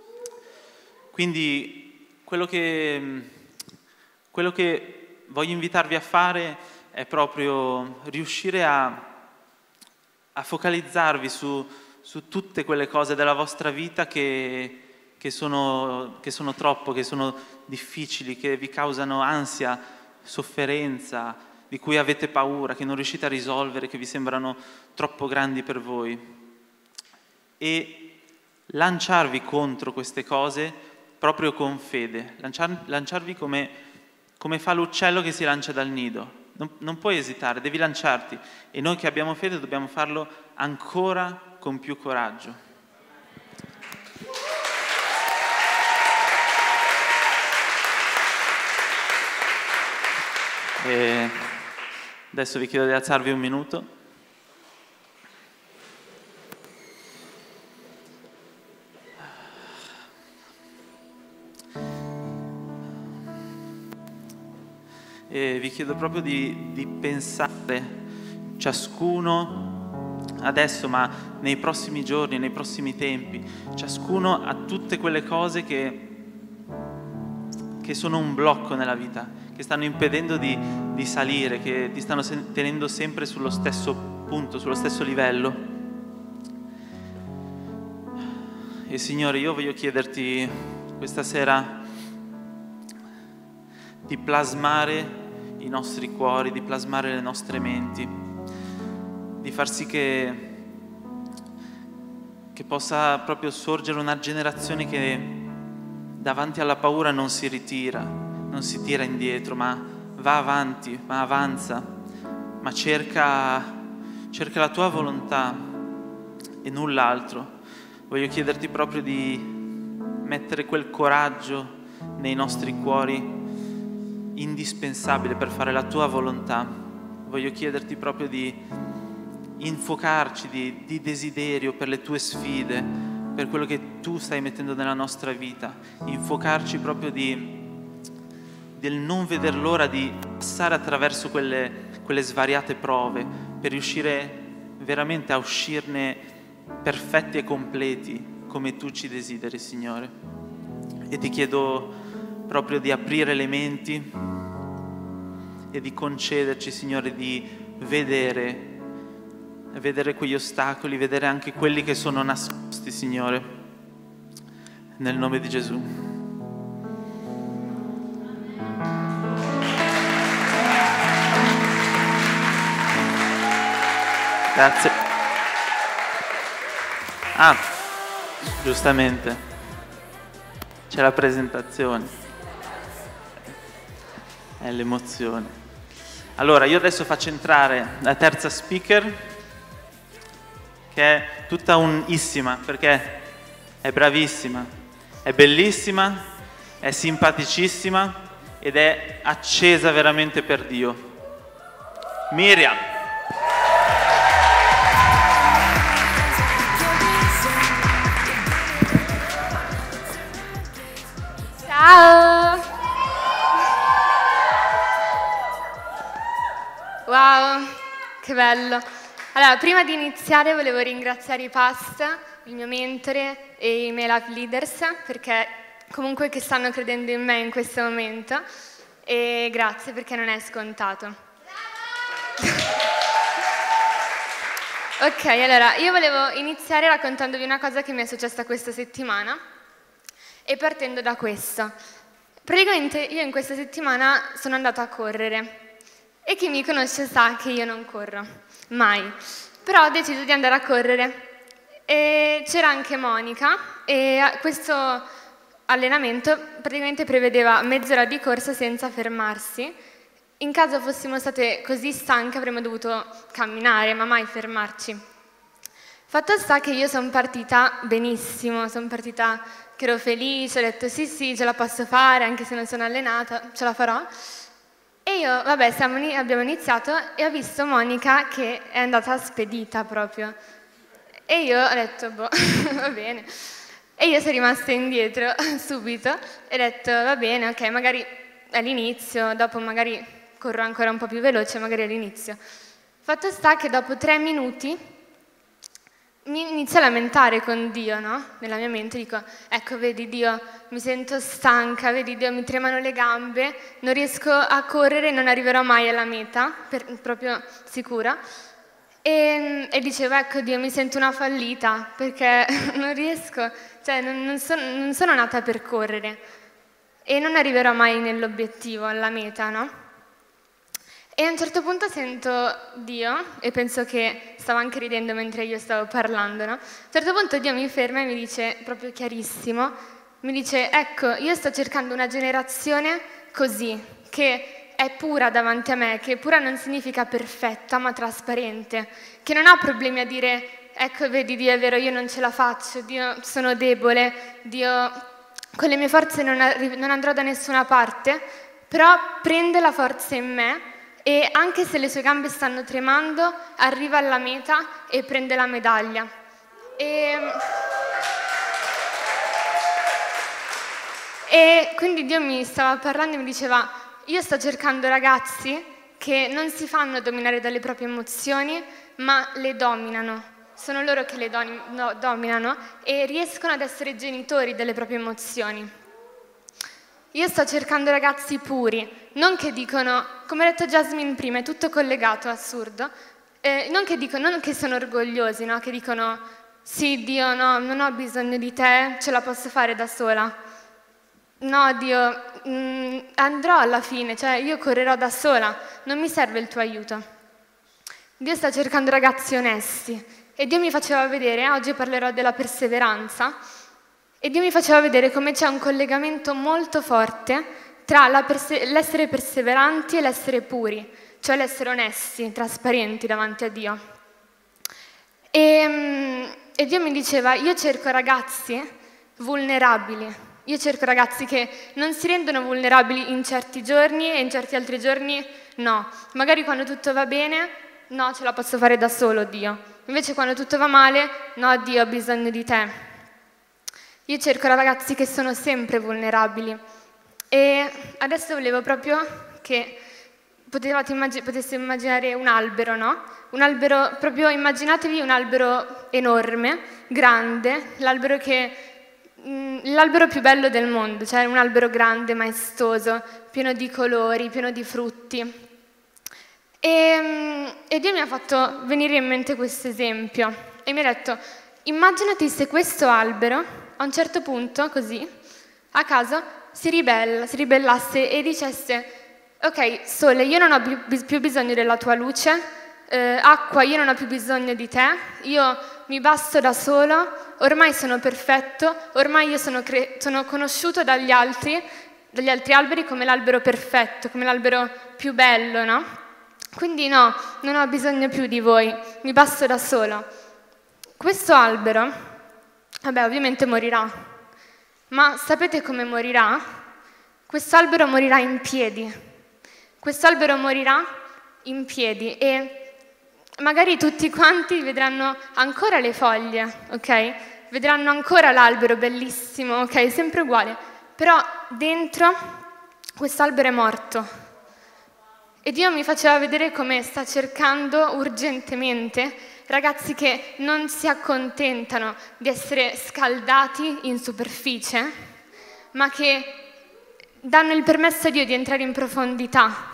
Speaker 3: Quindi quello che, quello che voglio invitarvi a fare è proprio riuscire a, a focalizzarvi su, su tutte quelle cose della vostra vita che, che, sono, che sono troppo, che sono difficili, che vi causano ansia, sofferenza, di cui avete paura, che non riuscite a risolvere, che vi sembrano troppo grandi per voi. E lanciarvi contro queste cose proprio con fede, lanciar, lanciarvi come, come fa l'uccello che si lancia dal nido. Non, non puoi esitare, devi lanciarti. E noi che abbiamo fede dobbiamo farlo ancora con più coraggio. E adesso vi chiedo di alzarvi un minuto. E vi chiedo proprio di, di pensare ciascuno adesso, ma nei prossimi giorni, nei prossimi tempi, ciascuno a tutte quelle cose che, che sono un blocco nella vita, che stanno impedendo di, di salire, che ti stanno tenendo sempre sullo stesso punto, sullo stesso livello. E Signore, io voglio chiederti questa sera di plasmare i nostri cuori, di plasmare le nostre menti, di far sì che, che possa proprio sorgere una generazione che davanti alla paura non si ritira, non si tira indietro, ma va avanti, ma avanza, ma cerca, cerca la tua volontà e null'altro. Voglio chiederti proprio di mettere quel coraggio nei nostri cuori indispensabile per fare la tua volontà. Voglio chiederti proprio di infocarci di, di desiderio per le tue sfide, per quello che tu stai mettendo nella nostra vita, infocarci proprio di, del non veder l'ora di passare attraverso quelle, quelle svariate prove per riuscire veramente a uscirne perfetti e completi come tu ci desideri, Signore. E ti chiedo proprio di aprire le menti e di concederci, Signore, di vedere vedere quegli ostacoli, vedere anche quelli che sono nascosti, Signore, nel nome di Gesù. Grazie. Ah, giustamente, c'è la presentazione, è l'emozione. Allora, io adesso faccio entrare la terza speaker, che è tutta un'issima, perché è bravissima, è bellissima, è simpaticissima ed è accesa veramente per Dio. Miriam.
Speaker 4: Ciao! Wow, che bello! Allora, prima di iniziare volevo ringraziare i past, il mio mentore e i miei life leaders, perché comunque che stanno credendo in me in questo momento, e grazie perché non è scontato. Ok, allora, io volevo iniziare raccontandovi una cosa che mi è successa questa settimana e partendo da questo. Praticamente io in questa settimana sono andata a correre e chi mi conosce sa che io non corro. Mai, però ho deciso di andare a correre e c'era anche Monica e questo allenamento praticamente prevedeva mezz'ora di corsa senza fermarsi. In caso fossimo state così stanche avremmo dovuto camminare, ma mai fermarci. Fatto sta che io sono partita benissimo, sono partita che ero felice, ho detto sì sì ce la posso fare anche se non sono allenata, ce la farò. E io, vabbè, siamo, abbiamo iniziato e ho visto Monica che è andata spedita proprio. E io ho detto, boh, va bene. E io sono rimasta indietro subito e ho detto, va bene, ok, magari all'inizio, dopo magari corro ancora un po' più veloce, magari all'inizio. Fatto sta che dopo tre minuti mi inizio a lamentare con Dio, no? Nella mia mente dico, ecco, vedi Dio, mi sento stanca, vedi Dio, mi tremano le gambe, non riesco a correre, non arriverò mai alla meta, per, proprio sicura. E, e dicevo, ecco Dio, mi sento una fallita, perché non riesco, cioè non, non, sono, non sono nata per correre e non arriverò mai nell'obiettivo, alla meta, no? E a un certo punto sento Dio, e penso che stava anche ridendo mentre io stavo parlando, no? A un certo punto Dio mi ferma e mi dice, proprio chiarissimo, mi dice, ecco, io sto cercando una generazione così, che è pura davanti a me, che pura non significa perfetta, ma trasparente, che non ha problemi a dire, ecco, vedi Dio, è vero, io non ce la faccio, Dio, sono debole, Dio, con le mie forze non, arri- non andrò da nessuna parte, però prende la forza in me, e anche se le sue gambe stanno tremando, arriva alla meta e prende la medaglia. E, e quindi Dio mi stava parlando e mi diceva, io sto cercando ragazzi che non si fanno dominare dalle proprie emozioni, ma le dominano. Sono loro che le do- no, dominano e riescono ad essere genitori delle proprie emozioni. Io sto cercando ragazzi puri, non che dicono, come ha detto Jasmine prima, è tutto collegato, assurdo, eh, non che dicono, non che sono orgogliosi, no? Che dicono, sì Dio, no, non ho bisogno di te, ce la posso fare da sola. No Dio, mh, andrò alla fine, cioè io correrò da sola, non mi serve il tuo aiuto. Dio sta cercando ragazzi onesti e Dio mi faceva vedere, eh, oggi parlerò della perseveranza, e Dio mi faceva vedere come c'è un collegamento molto forte tra la perse- l'essere perseveranti e l'essere puri. cioè l'essere onesti, trasparenti davanti a Dio. E, e Dio mi diceva, io cerco ragazzi vulnerabili, io cerco ragazzi che non si rendono vulnerabili in certi giorni e in certi altri giorni no. Magari quando tutto va bene, no, ce la posso fare da solo, Dio. Invece quando tutto va male, no, Dio, ho bisogno di te. Io cerco ragazzi che sono sempre vulnerabili. E adesso volevo proprio che potevate immag- poteste immaginare un albero, no? Un albero, proprio immaginatevi un albero enorme, grande, l'albero che l'albero più bello del mondo, cioè un albero grande, maestoso, pieno di colori, pieno di frutti. E, e Dio mi ha fatto venire in mente questo esempio e mi ha detto, immaginati se questo albero, a un certo punto, così, a caso, si ribella, si ribellasse e dicesse, ok, sole, io non ho più bisogno della tua luce, eh, acqua, io non ho più bisogno di te, io mi basto da solo, ormai sono perfetto, ormai io sono, cre- sono conosciuto dagli altri, dagli altri alberi come l'albero perfetto, come l'albero più bello, no? Quindi no, non ho bisogno più di voi, mi basto da solo. Questo albero, vabbè, ovviamente morirà, ma sapete come morirà? Questo albero morirà in piedi, questo albero morirà in piedi e magari tutti quanti vedranno ancora le foglie, ok? Vedranno ancora l'albero bellissimo, ok? Sempre uguale. Però dentro quest'albero è morto. E Dio mi faceva vedere come sta cercando urgentemente ragazzi che non si accontentano di essere scaldati in superficie, ma che danno il permesso a Dio di entrare in profondità.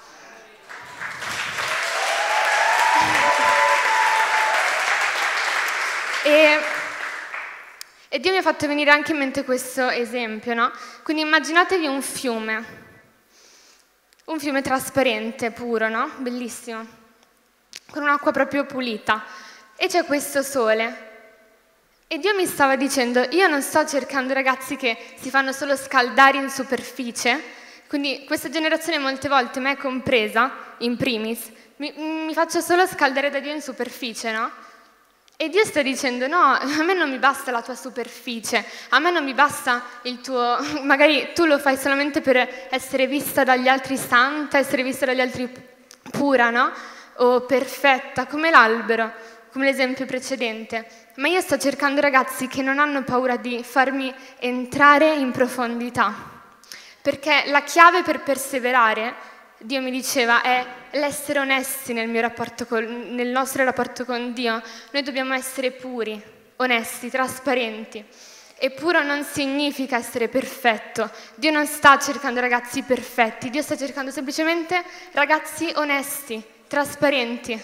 Speaker 4: E, e Dio mi ha fatto venire anche in mente questo esempio, no? Quindi immaginatevi un fiume, un fiume trasparente, puro, no? Bellissimo, con un'acqua proprio pulita. E c'è questo sole. E Dio mi stava dicendo, io non sto cercando ragazzi che si fanno solo scaldare in superficie, quindi questa generazione molte volte, me compresa, in primis, mi, mi faccio solo scaldare da Dio in superficie, no? E Dio sta dicendo, no, a me non mi basta la tua superficie, a me non mi basta il tuo, magari tu lo fai solamente per essere vista dagli altri santa, essere vista dagli altri pura, no? O perfetta, come l'albero, come l'esempio precedente. Ma io sto cercando ragazzi che non hanno paura di farmi entrare in profondità, perché la chiave per perseverare, Dio mi diceva, è l'essere onesti nel mio rapporto con, nel nostro rapporto con Dio. Noi dobbiamo essere puri, onesti, trasparenti. E puro non significa essere perfetto. Dio non sta cercando ragazzi perfetti, Dio sta cercando semplicemente ragazzi onesti, trasparenti.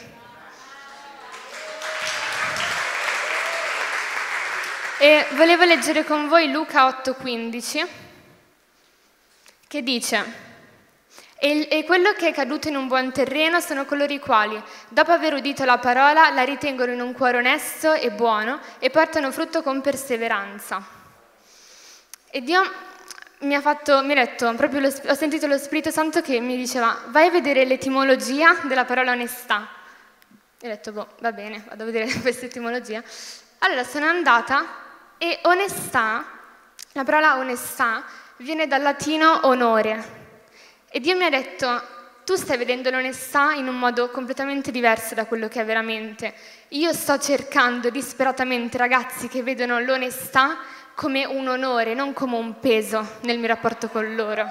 Speaker 4: E volevo leggere con voi Luca otto quindici, che dice: E, e quello che è caduto in un buon terreno sono coloro i quali, dopo aver udito la parola, la ritengono in un cuore onesto e buono e portano frutto con perseveranza. E Dio mi ha fatto, mi ha detto, proprio lo, ho sentito lo Spirito Santo che mi diceva, vai a vedere l'etimologia della parola onestà. E ho detto, boh, va bene, vado a vedere questa etimologia. Allora sono andata e onestà, la parola onestà, viene dal latino onore. E Dio mi ha detto, tu stai vedendo l'onestà in un modo completamente diverso da quello che è veramente. Io sto cercando disperatamente ragazzi che vedono l'onestà come un onore, non come un peso nel mio rapporto con loro.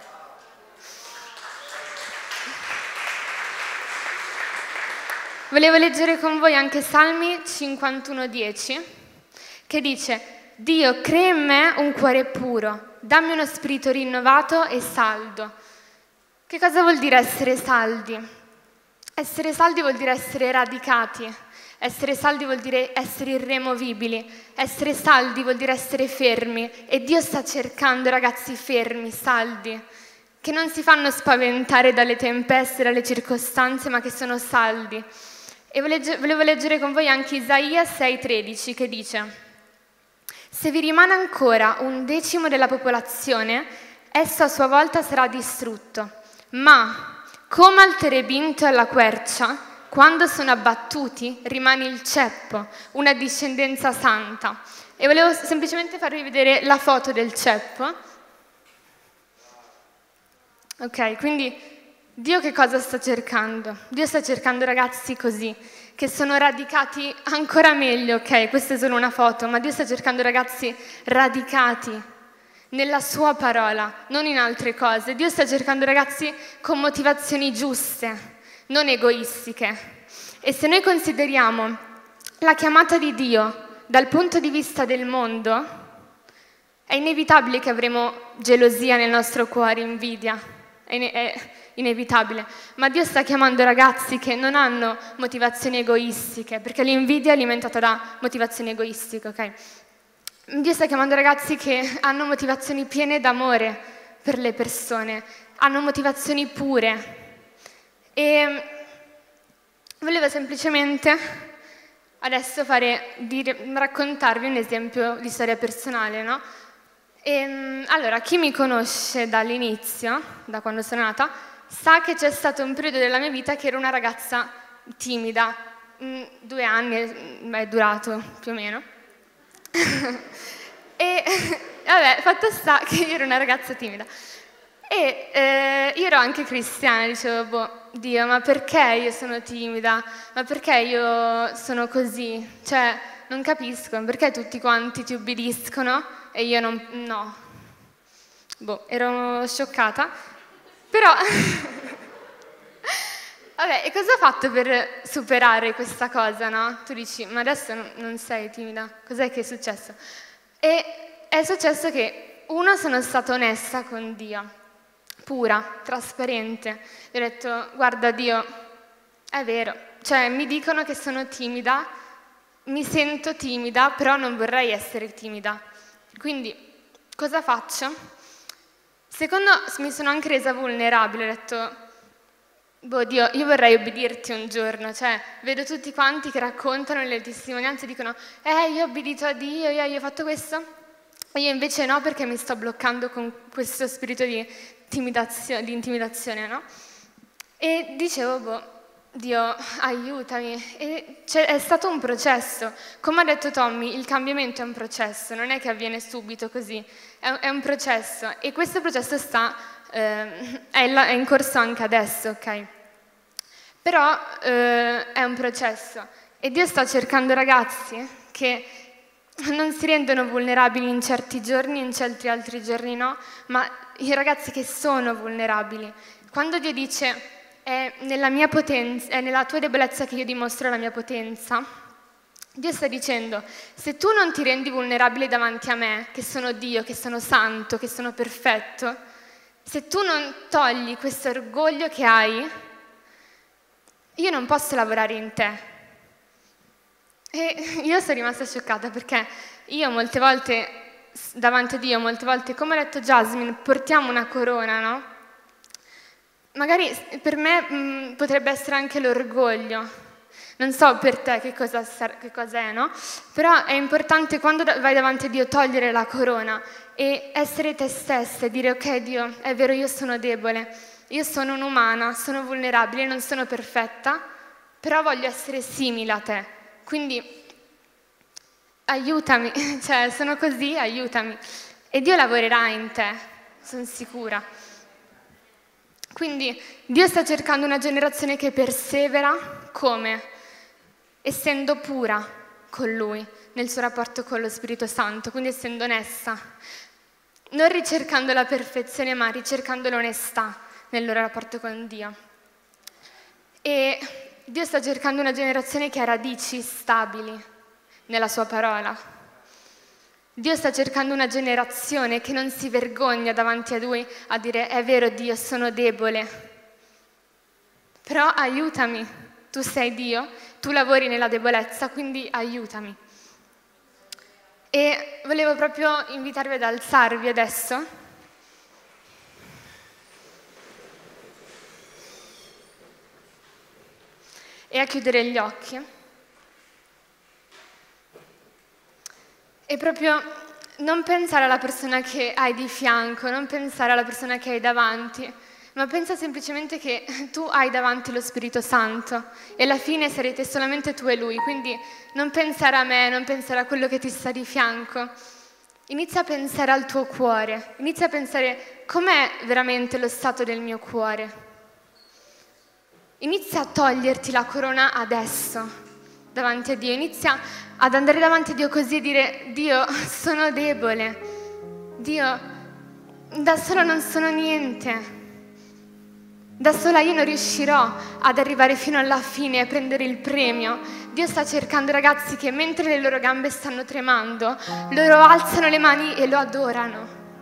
Speaker 4: Volevo leggere con voi anche Salmi cinquantuno dieci, che dice: Dio, crea in me un cuore puro, dammi uno spirito rinnovato e saldo. Che cosa vuol dire essere saldi? Essere saldi vuol dire essere radicati, essere saldi vuol dire essere irremovibili, essere saldi vuol dire essere fermi. E Dio sta cercando ragazzi fermi, saldi, che non si fanno spaventare dalle tempeste, dalle circostanze, ma che sono saldi. E volevo leggere con voi anche Isaia sei tredici, che dice: se vi rimane ancora un decimo della popolazione, esso a sua volta sarà distrutto. Ma come al terebinto e alla quercia, quando sono abbattuti rimane il ceppo, una discendenza santa. E volevo semplicemente farvi vedere la foto del ceppo. Ok, quindi Dio che cosa sta cercando? Dio sta cercando ragazzi così, che sono radicati ancora meglio, ok? Questa è solo una foto, ma Dio sta cercando ragazzi radicati nella sua parola, non in altre cose. Dio sta cercando ragazzi con motivazioni giuste, non egoistiche. E se noi consideriamo la chiamata di Dio dal punto di vista del mondo, è inevitabile che avremo gelosia nel nostro cuore, invidia, è, ine- è inevitabile. Ma Dio sta chiamando ragazzi che non hanno motivazioni egoistiche, perché l'invidia è alimentata da motivazioni egoistiche, ok? Dio sta chiamando ragazzi che hanno motivazioni piene d'amore per le persone, hanno motivazioni pure. E volevo semplicemente adesso fare, dire, raccontarvi un esempio di storia personale, no? E, allora, chi mi conosce dall'inizio, da quando sono nata, sa che c'è stato un periodo della mia vita che ero una ragazza timida, due anni è durato più o meno. E vabbè, fatto sta che io ero una ragazza timida. E eh, io ero anche cristiana, dicevo, boh, Dio, ma perché io sono timida? Ma perché io sono così? Cioè, non capisco, perché tutti quanti ti ubbidiscono e io non... no. Boh, ero scioccata. Però... vabbè, e cosa ho fatto per superare questa cosa, no? Tu dici, ma adesso non sei timida, cos'è che è successo? E è successo che, uno, sono stata onesta con Dio, pura, trasparente. Gli ho detto, guarda Dio, è vero, cioè mi dicono che sono timida, mi sento timida, però non vorrei essere timida. Quindi, cosa faccio? Secondo, mi sono anche resa vulnerabile, ho detto, boh Dio, io vorrei obbedirti un giorno, cioè vedo tutti quanti che raccontano le testimonianze e dicono eh io ho obbedito a Dio, io, io ho fatto questo, e io invece no perché mi sto bloccando con questo spirito di, timidazio- di intimidazione, no? E dicevo, boh, Dio aiutami, e è stato un processo, come ha detto Tommy, il cambiamento è un processo, non è che avviene subito così, è, è un processo e questo processo sta... Uh, è, la, è in corso anche adesso, ok? Però uh, è un processo e Dio sta cercando ragazzi che non si rendono vulnerabili in certi giorni, in certi altri giorni no, ma i ragazzi che sono vulnerabili. Quando Dio dice è nella mia potenza, è nella tua debolezza che io dimostro la mia potenza, Dio sta dicendo, se tu non ti rendi vulnerabile davanti a me, che sono Dio, che sono santo, che sono perfetto, se tu non togli questo orgoglio che hai, io non posso lavorare in te. E io sono rimasta scioccata perché io molte volte, davanti a Dio, molte volte, come ha detto Jasmine, portiamo una corona, no? Magari per me mh, potrebbe essere anche l'orgoglio. Non so per te che cosa, che cosa è, no? Però è importante quando vai davanti a Dio togliere la corona e essere te stessa e dire ok Dio, è vero io sono debole, io sono un'umana, sono vulnerabile, non sono perfetta, però voglio essere simile a te, quindi aiutami, cioè sono così, aiutami. E Dio lavorerà in te, sono sicura. Quindi Dio sta cercando una generazione che persevera, come? Essendo pura con Lui, nel suo rapporto con lo Spirito Santo, quindi essendo onesta, non ricercando la perfezione, ma ricercando l'onestà nel loro rapporto con Dio. E Dio sta cercando una generazione che ha radici stabili nella sua parola. Dio sta cercando una generazione che non si vergogna davanti a Lui a dire è vero Dio, sono debole, però aiutami, tu sei Dio, tu lavori nella debolezza, quindi aiutami. E volevo proprio invitarvi ad alzarvi adesso. E a chiudere gli occhi. E proprio non pensare alla persona che hai di fianco, non pensare alla persona che hai davanti, ma pensa semplicemente che tu hai davanti lo Spirito Santo e alla fine sarete solamente tu e Lui, quindi non pensare a me, non pensare a quello che ti sta di fianco. Inizia a pensare al tuo cuore, inizia a pensare com'è veramente lo stato del mio cuore. Inizia a toglierti la corona adesso davanti a Dio, inizia ad andare davanti a Dio così e dire: Dio, sono debole, Dio, da solo non sono niente. Da sola io non riuscirò ad arrivare fino alla fine e prendere il premio. Dio sta cercando ragazzi che mentre le loro gambe stanno tremando, loro alzano le mani e lo adorano.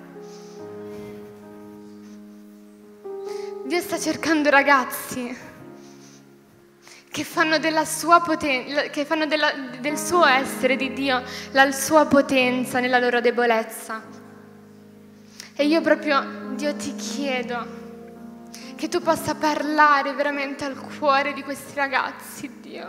Speaker 4: Dio sta cercando ragazzi che fanno, della sua poten- che fanno della, del suo essere di Dio la sua potenza nella loro debolezza. E io proprio, Dio, ti chiedo che tu possa parlare veramente al cuore di questi ragazzi, Dio.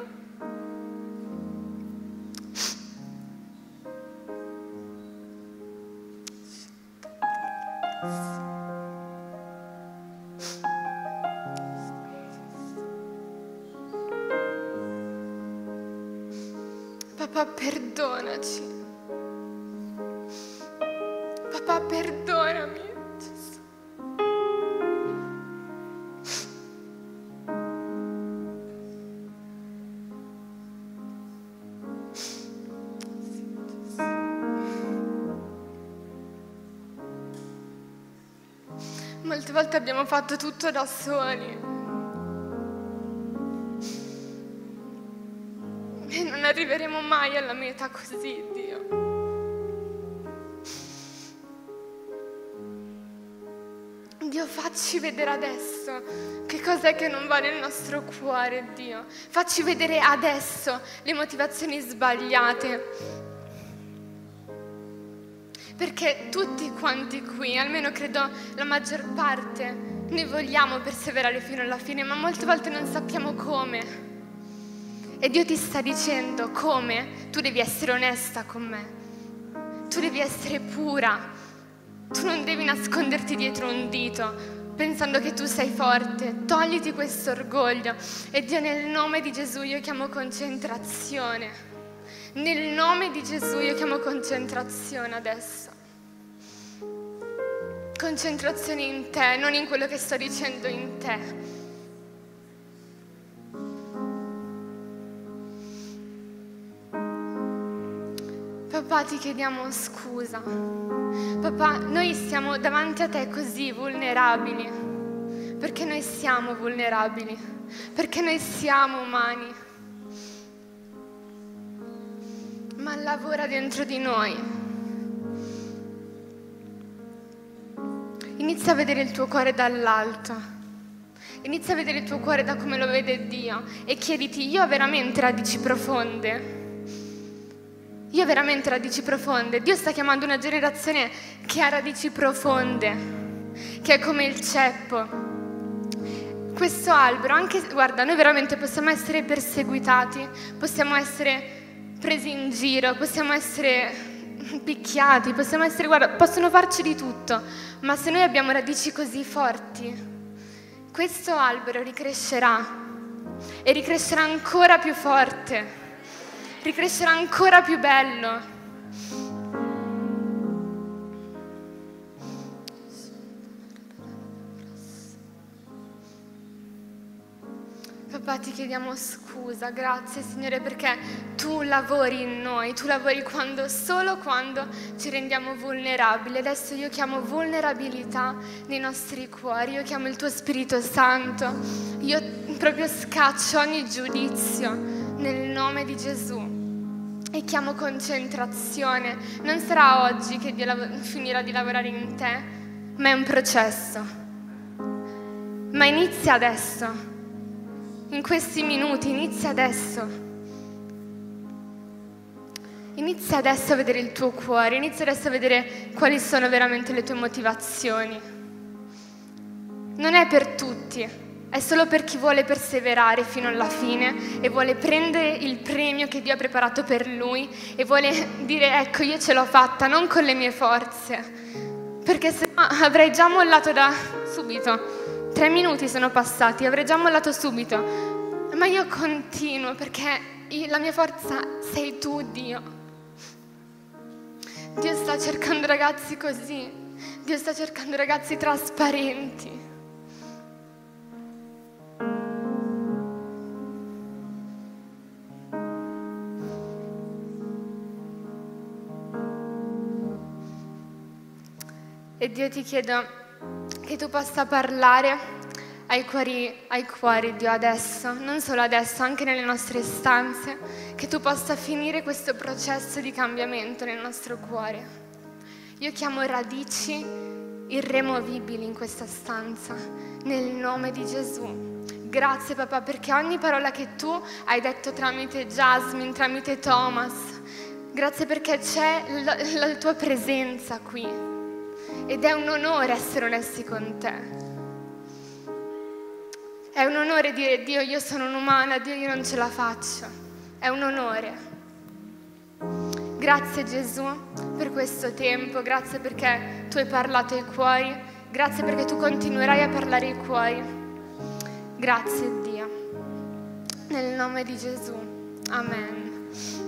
Speaker 4: Papà, perdonaci. Papà, perdonami. Molte volte abbiamo fatto tutto da soli e non arriveremo mai alla meta così, Dio. Dio, facci vedere adesso che cos'è che non va nel nostro cuore, Dio. Facci vedere adesso le motivazioni sbagliate. Perché tutti quanti qui, almeno credo la maggior parte, noi vogliamo perseverare fino alla fine, ma molte volte non sappiamo come. E Dio ti sta dicendo come tu devi essere onesta con me. Tu devi essere pura. Tu non devi nasconderti dietro un dito, pensando che tu sei forte. Togliti questo orgoglio. E Dio, nel nome di Gesù io chiamo concentrazione. Nel nome di Gesù io chiamo concentrazione adesso. Concentrazione in te, non in quello che sto dicendo in te. Papà, ti chiediamo scusa. Papà, noi siamo davanti a te così vulnerabili, perché noi siamo vulnerabili, perché noi siamo umani. Ma lavora dentro di noi. Inizia a vedere il tuo cuore dall'alto. Inizia a vedere il tuo cuore da come lo vede Dio e chiediti: io ho veramente radici profonde? Io ho veramente radici profonde? Dio sta chiamando una generazione che ha radici profonde, che è come il ceppo. Questo albero, anche, guarda, noi veramente possiamo essere perseguitati, possiamo essere presi in giro, possiamo essere picchiati, possiamo essere, guarda, possono farci di tutto, ma se noi abbiamo radici così forti, questo albero ricrescerà e ricrescerà ancora più forte, ricrescerà ancora più bello. Papà, ti chiediamo scusa, grazie Signore, perché tu lavori in noi, tu lavori quando, solo quando ci rendiamo vulnerabili. Adesso io chiamo vulnerabilità nei nostri cuori, io chiamo il tuo Spirito Santo, io proprio scaccio ogni giudizio nel nome di Gesù e chiamo concentrazione. Non sarà oggi che Dio lav- finirà di lavorare in te, ma è un processo. Ma inizia adesso. In questi minuti, inizia adesso. Inizia adesso a vedere il tuo cuore, inizia adesso a vedere quali sono veramente le tue motivazioni. Non è per tutti, è solo per chi vuole perseverare fino alla fine e vuole prendere il premio che Dio ha preparato per lui e vuole dire: ecco, io ce l'ho fatta, non con le mie forze, perché se no avrei già mollato da subito. Tre minuti sono passati, avrei già mollato subito, ma io continuo perché io- la mia forza sei tu, Dio. Dio sta cercando ragazzi così, Dio sta cercando ragazzi trasparenti. E Dio, ti chiedo che tu possa parlare ai cuori, ai cuori, Dio, adesso, non solo adesso, anche nelle nostre stanze, che tu possa finire questo processo di cambiamento nel nostro cuore. Io chiamo radici irremovibili in questa stanza, nel nome di Gesù. Grazie, papà, perché ogni parola che tu hai detto tramite Jasmine, tramite Thomas, grazie perché c'è la, la tua presenza qui. Ed è un onore essere onesti con te. È un onore dire: Dio, io sono un'umana, Dio, io non ce la faccio. È un onore. Grazie Gesù per questo tempo, grazie perché tu hai parlato ai cuori, grazie perché tu continuerai a parlare ai cuori. Grazie Dio. Nel nome di Gesù. Amen.